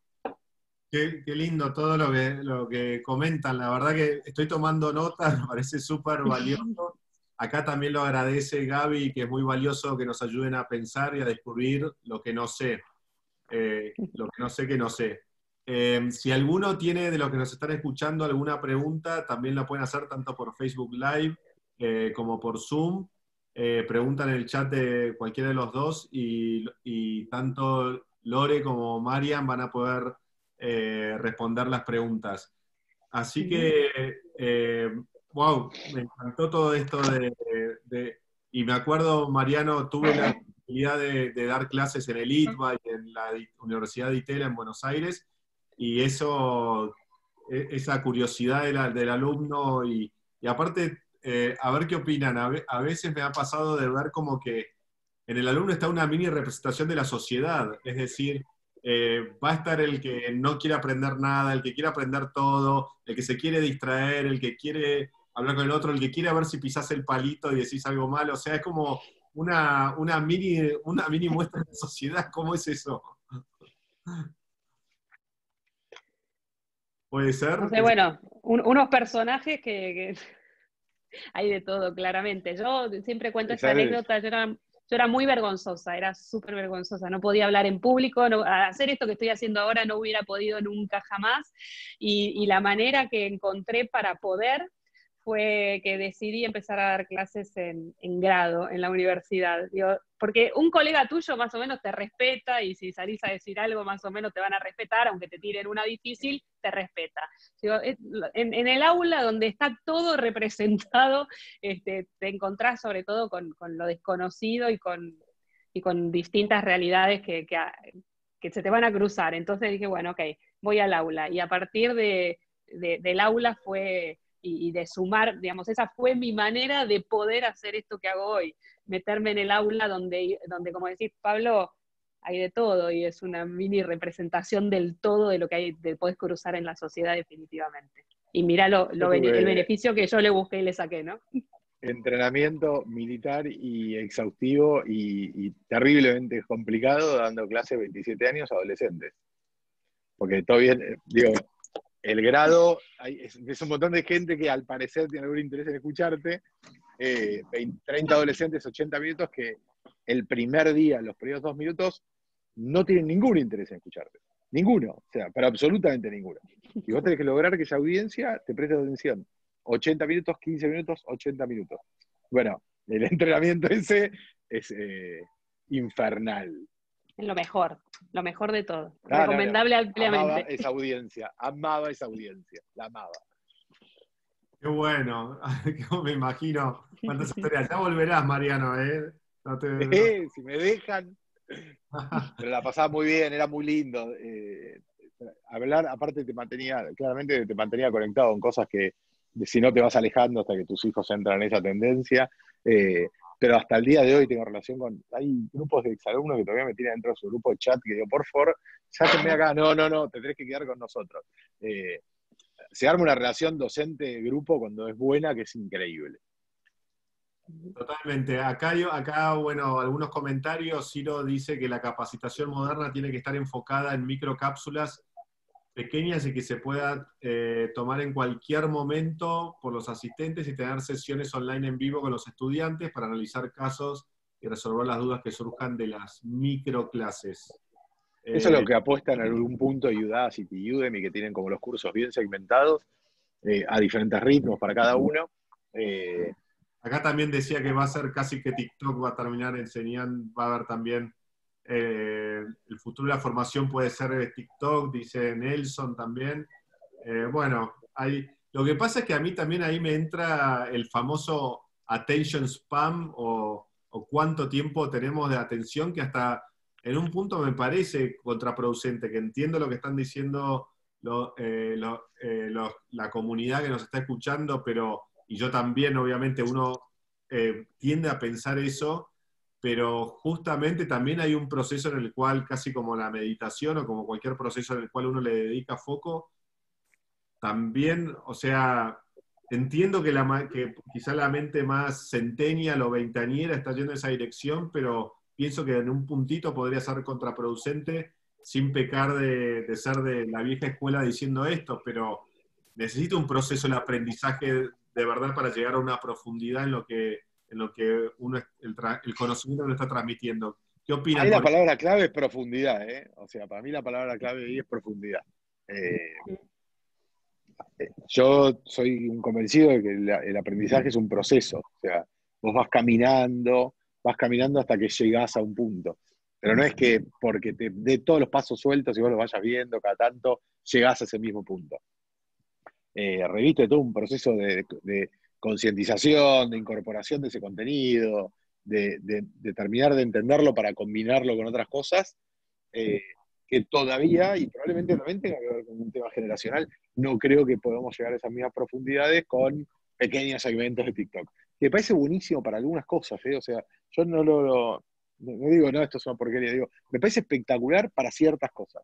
Qué, qué lindo todo lo que, lo que comentan. La verdad que estoy tomando nota, me parece súper valioso. Acá también lo agradece Gaby, que es muy valioso que nos ayuden a pensar y a descubrir lo que no sé. Eh, lo que no sé que no sé. Eh, si alguno tiene de los que nos están escuchando alguna pregunta, también la pueden hacer tanto por Facebook Live eh, como por Zoom. Eh, preguntan en el chat de cualquiera de los dos y, y tanto Lore como Marian van a poder eh, responder las preguntas. Así que, eh, wow, me encantó todo esto de, de, de... Y me acuerdo, Mariano, tuve la posibilidad de, de dar clases en el I T B A y en la Universidad de Itela en Buenos Aires, y eso, esa curiosidad del, del alumno, y, y aparte, eh, a ver qué opinan. A, ve, a veces me ha pasado de ver como que en el alumno está una mini representación de la sociedad, es decir, eh, va a estar el que no quiere aprender nada, el que quiere aprender todo, el que se quiere distraer, el que quiere hablar con el otro, el que quiere ver si pisás el palito y decís algo malo. O sea, es como una, una, mini, una mini muestra de la sociedad. ¿Cómo es eso? ¿Puede ser? No sé, bueno, un, unos personajes que, que hay de todo, claramente. Yo siempre cuento esta anécdota, yo era, yo era muy vergonzosa, era súper vergonzosa, no podía hablar en público, no, hacer esto que estoy haciendo ahora no hubiera podido nunca jamás, y, y la manera que encontré para poder fue que decidí empezar a dar clases en, en grado, en la universidad. Digo, porque un colega tuyo más o menos te respeta, y si salís a decir algo más o menos te van a respetar, aunque te tiren una difícil, te respeta. Digo, en, en el aula donde está todo representado, este, te encontrás sobre todo con, con lo desconocido y con, y con distintas realidades que, que, que se te van a cruzar. Entonces dije, bueno, ok, voy al aula. Y a partir de, de, del aula fue... y de sumar, digamos, esa fue mi manera de poder hacer esto que hago hoy, meterme en el aula donde, donde como decís, Pablo, hay de todo, y es una mini representación del todo de lo que hay, de podés cruzar en la sociedad definitivamente. Y mirá lo, lo, el beneficio que yo le busqué y le saqué, ¿no? Entrenamiento militar y exhaustivo y, y terriblemente complicado, dando clases veintisiete años a adolescentes. Porque todavía, digo, el grado, hay, es, es un montón de gente que al parecer tiene algún interés en escucharte, eh, veinte, treinta adolescentes, ochenta minutos, que el primer día, los primeros dos minutos, no tienen ningún interés en escucharte. Ninguno, o sea, pero absolutamente ninguno. Y vos tenés que lograr que esa audiencia te preste atención. ochenta minutos, quince minutos, ochenta minutos. Bueno, el entrenamiento ese es eh, infernal. Es lo mejor. lo mejor de todo. Ah, Recomendable no, no. ampliamente. Amaba esa audiencia, amaba esa audiencia, la amaba. Qué bueno, me imagino cuántas historias. Ya volverás, Mariano, ¿eh? No te, no. Eh, si me dejan. Pero la pasaba muy bien, era muy lindo. Eh, hablar, aparte te mantenía, claramente te mantenía conectado con cosas que de, si no te vas alejando hasta que tus hijos entran en esa tendencia. Eh, pero hasta el día de hoy tengo relación con, hay grupos de exalumnos que todavía me tiran dentro de su grupo de chat que digo, por favor, sáquenme acá. No, no, no, te tenés que quedar con nosotros. Eh, se arma una relación docente-grupo cuando es buena, que es increíble. Totalmente. Acá, yo, acá, bueno, algunos comentarios. Ciro dice que la capacitación moderna tiene que estar enfocada en microcápsulas pequeñas y que se pueda eh, tomar en cualquier momento por los asistentes y tener sesiones online en vivo con los estudiantes para analizar casos y resolver las dudas que surjan de las microclases. Eso Eh, es lo que apuesta en algún punto Udacity y Udemy, que tienen como los cursos bien segmentados, eh, a diferentes ritmos para cada uno. Eh, Acá también decía que va a ser casi que TikTok va a terminar enseñando, va a haber también, eh, el futuro de la formación puede ser TikTok, dice Nelson también. Eh, bueno, hay, lo que pasa es que a mí también ahí me entra el famoso attention spam o, o cuánto tiempo tenemos de atención, que hasta en un punto me parece contraproducente, que entiendo lo que están diciendo lo, eh, lo, eh, lo, la comunidad que nos está escuchando, pero y yo también, obviamente, uno eh, tiende a pensar eso, pero justamente también hay un proceso en el cual, casi como la meditación o como cualquier proceso en el cual uno le dedica foco, también, o sea, entiendo que, la, que quizá la mente más centennial o veinteañera está yendo en esa dirección, pero pienso que en un puntito podría ser contraproducente sin pecar de, de ser de la vieja escuela diciendo esto, pero necesita un proceso de aprendizaje de verdad para llegar a una profundidad en lo que, en lo que uno, el, el conocimiento que uno está transmitiendo. ¿Qué opinan? ahí la Con... palabra clave es profundidad, ¿eh? O sea, para mí la palabra clave ahí es profundidad. Eh, yo soy un convencido de que la, el aprendizaje es un proceso. O sea, vos vas caminando, vas caminando hasta que llegás a un punto. Pero no es que porque te dé todos los pasos sueltos y vos los vayas viendo cada tanto, llegás a ese mismo punto. Eh, reviste todo un proceso de, de concientización, de incorporación de ese contenido, de, de, de terminar de entenderlo para combinarlo con otras cosas, eh, que todavía, y probablemente también tenga que ver con un tema generacional, no creo que podamos llegar a esas mismas profundidades con pequeños segmentos de TikTok. Que me parece buenísimo para algunas cosas, ¿eh? O sea, yo no lo, lo no digo, no, esto es una porquería, digo, me parece espectacular para ciertas cosas.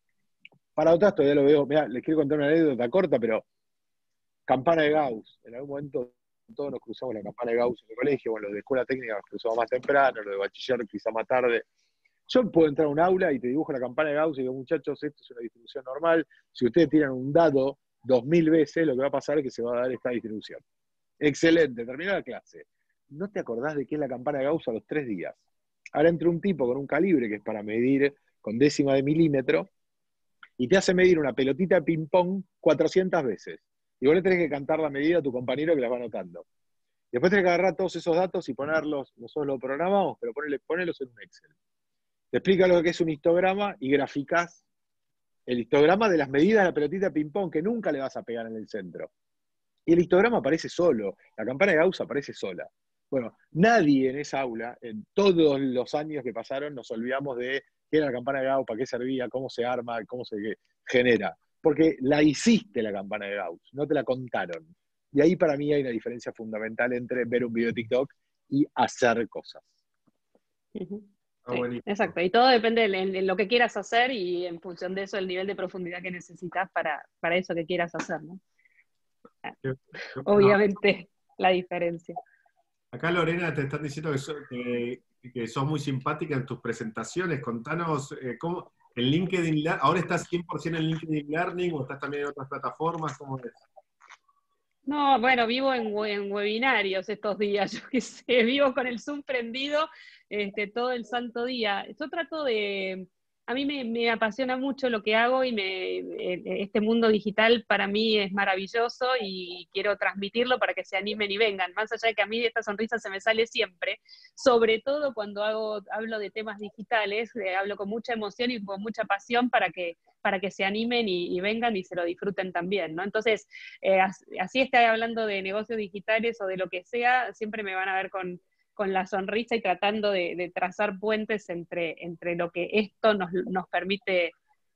Para otras todavía lo veo, mirá, les quiero contar una anécdota corta, pero campana de Gauss, en algún momento todos nos cruzamos la campana de Gauss en el colegio, bueno, los de escuela técnica nos cruzamos más temprano, los de bachiller quizá más tarde. Yo puedo entrar a un aula y te dibujo la campana de Gauss y digo, muchachos, esto es una distribución normal, si ustedes tiran un dado dos mil veces, lo que va a pasar es que se va a dar esta distribución. Excelente, terminó la clase. No te acordás de qué es la campana de Gauss a los tres días. Ahora entra un tipo con un calibre que es para medir con décima de milímetro y te hace medir una pelotita de ping-pong cuatrocientas veces. Y vos le tenés que cantar la medida a tu compañero que las va anotando. Después tenés que agarrar todos esos datos y ponerlos, nosotros lo programamos, pero ponele, ponelos en un Excel. Te explica lo que es un histograma y graficás el histograma de las medidas de la pelotita de ping-pong que nunca le vas a pegar en el centro. Y el histograma aparece solo, la campana de Gauss aparece sola. Bueno, nadie en esa aula, en todos los años que pasaron, nos olvidamos de qué era la campana de Gauss, para qué servía, cómo se arma, cómo se genera. Porque la hiciste la campana de Gauss, no te la contaron. Y ahí para mí hay una diferencia fundamental entre ver un video de TikTok y hacer cosas. Uh-huh. Sí, exacto, y todo depende de, de lo que quieras hacer y en función de eso el nivel de profundidad que necesitas para, para eso que quieras hacer, ¿no? Qué, qué Obviamente no. La diferencia. Acá Lorena te están diciendo que, so, que, que sos muy simpática en tus presentaciones. Contanos, eh, ¿cómo, en LinkedIn, ahora estás cien por ciento en LinkedIn Learning o estás también en otras plataformas? ¿Cómo es? No, bueno, vivo en, en webinarios estos días, yo qué sé, vivo con el Zoom prendido este, todo el santo día. Yo trato de, a mí me, me apasiona mucho lo que hago y me, este mundo digital para mí es maravilloso y quiero transmitirlo para que se animen y vengan, más allá de que a mí esta sonrisa se me sale siempre, sobre todo cuando hago, hablo de temas digitales, eh, hablo con mucha emoción y con mucha pasión para que, para que se animen y, y vengan y se lo disfruten también, ¿no? Entonces, eh, así esté hablando de negocios digitales o de lo que sea, siempre me van a ver con, con la sonrisa y tratando de, de trazar puentes entre, entre lo que esto nos, nos permite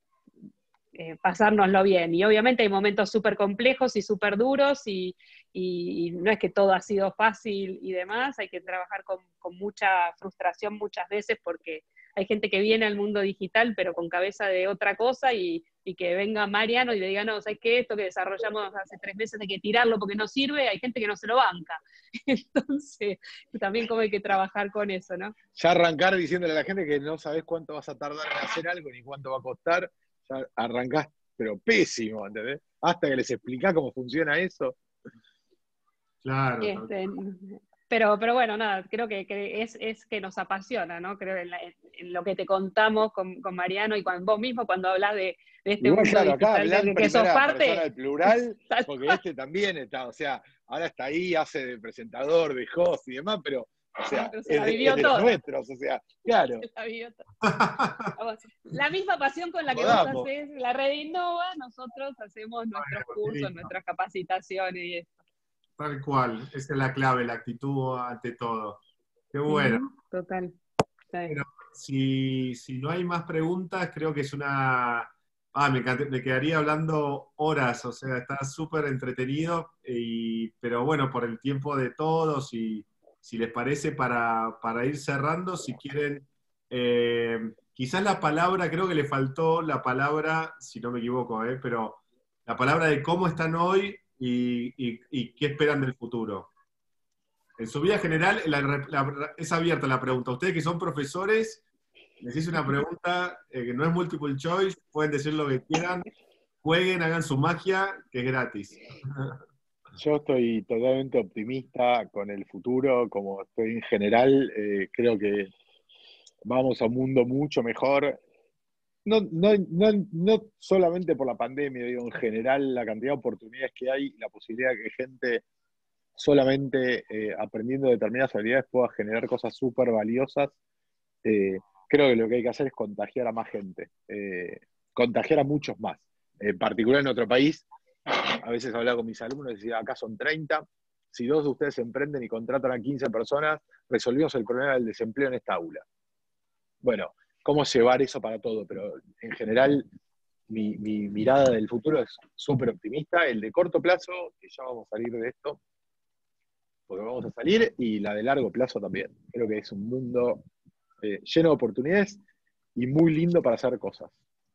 eh, pasárnoslo bien. Y obviamente hay momentos súper complejos y súper duros y, y, y no es que todo ha sido fácil y demás, hay que trabajar con, con mucha frustración muchas veces porque hay gente que viene al mundo digital pero con cabeza de otra cosa y, y que venga Mariano y le diga, no, ¿sabes qué? Esto que desarrollamos hace tres meses hay que tirarlo porque no sirve, hay gente que no se lo banca. Entonces, también como hay que trabajar con eso, ¿no? Ya arrancar diciéndole a la gente que no sabes cuánto vas a tardar en hacer algo ni cuánto va a costar, ya arrancás, pero pésimo, ¿entendés? Hasta que les explicás cómo funciona eso. Claro. Este, pero, pero bueno, nada, creo que, que es, es que nos apasiona, ¿no? Creo en, la, en lo que te contamos con, con Mariano y con vos mismo cuando hablas de, de este Igual, mundo claro, digital, acá hablan de que sos primera parte. persona del plural, porque este también está, o sea, ahora está ahí, hace de presentador, de host y demás, pero, o sea, pero se es la de, vivió es de los toda. nuestros, o sea, claro. Se la vivió toda. La misma pasión con la que vos Jodamos. haces la Red Innova, nosotros hacemos nuestros Bueno, cursos, lindo. nuestras capacitaciones y esto. Tal cual, esa es la clave, la actitud ante todo. Qué bueno. Uh-huh, total. Sí. Bueno, si, si no hay más preguntas, creo que es una... Ah, me, encanta- me quedaría hablando horas, o sea, está súper entretenido, y, pero bueno, por el tiempo de todos, y si les parece, para, para ir cerrando, si quieren, eh, quizás la palabra, creo que le faltó la palabra, si no me equivoco, eh, pero la palabra de cómo están hoy y, y- y qué esperan del futuro. En su vida general, la- la- es abierta la pregunta. Ustedes que son profesores, les hice una pregunta eh, que no es multiple choice, pueden decir lo que quieran, jueguen, hagan su magia, que es gratis. Yo estoy totalmente optimista con el futuro, como estoy en general, eh, creo que vamos a un mundo mucho mejor. No, no, no, no solamente por la pandemia, digo, en general la cantidad de oportunidades que hay, la posibilidad de que gente solamente eh, aprendiendo determinadas habilidades pueda generar cosas súper valiosas. Eh, creo que lo que hay que hacer es contagiar a más gente, eh, contagiar a muchos más. En particular en nuestro país, a veces hablaba con mis alumnos y decía, acá son treinta, si dos de ustedes emprenden y contratan a quince personas, resolvimos el problema del desempleo en esta aula. Bueno, cómo llevar eso para todo, pero en general mi, mi mirada del futuro es súper optimista, el de corto plazo, que ya vamos a salir de esto, porque vamos a salir, y la de largo plazo también. Creo que es un mundo eh, lleno de oportunidades y muy lindo para hacer cosas.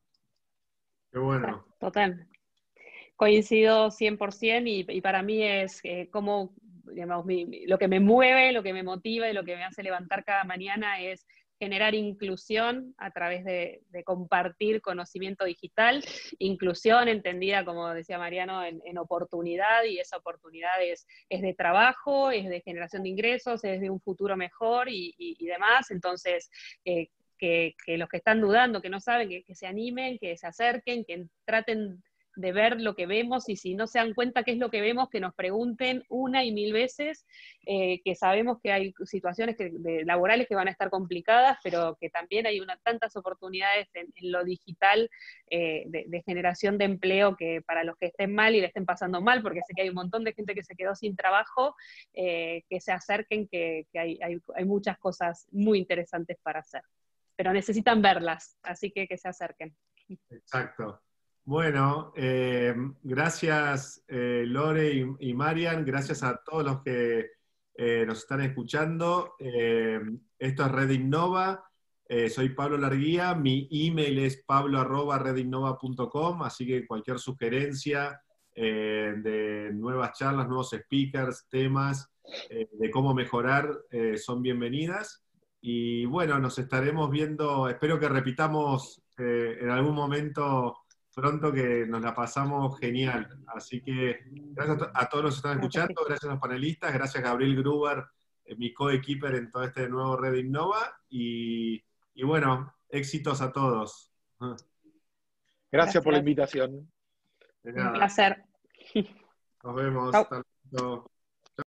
Qué bueno. Total. Coincido cien por ciento y, y para mí es eh, como, digamos, mi, mi, lo que me mueve, lo que me motiva y lo que me hace levantar cada mañana es generar inclusión a través de, de compartir conocimiento digital, inclusión entendida, como decía Mariano, en, en oportunidad, y esa oportunidad es, es de trabajo, es de generación de ingresos, es de un futuro mejor y, y, y demás. Entonces, eh, que, que los que están dudando, que no saben, que, que se animen, que se acerquen, que traten de ver lo que vemos, y si no se dan cuenta qué es lo que vemos, que nos pregunten una y mil veces, eh, que sabemos que hay situaciones que, de, laborales que van a estar complicadas, pero que también hay una, tantas oportunidades en, en lo digital eh, de, de generación de empleo, que para los que estén mal y le estén pasando mal, porque sé que hay un montón de gente que se quedó sin trabajo, eh, que se acerquen, que, que hay, hay, hay muchas cosas muy interesantes para hacer, pero necesitan verlas, así que que se acerquen. Exacto. Bueno, eh, gracias eh, Lore y, y Marian, gracias a todos los que eh, nos están escuchando. Eh, esto es Red Innova, eh, soy Pablo Larguía, mi email es pablo arroba redinnova punto com, así que cualquier sugerencia eh, de nuevas charlas, nuevos speakers, temas, eh, de cómo mejorar, eh, son bienvenidas. Y bueno, nos estaremos viendo, espero que repitamos eh, en algún momento pronto, que nos la pasamos genial. Así que gracias a, a todos los que están escuchando, gracias a los panelistas, gracias a Gabriel Gruber, eh, mi co-equiper en todo este nuevo Red Innova, y, y bueno, Éxitos a todos. Gracias, Gracias. por la invitación. De Un nada. placer. Nos vemos. Chau. Hasta luego.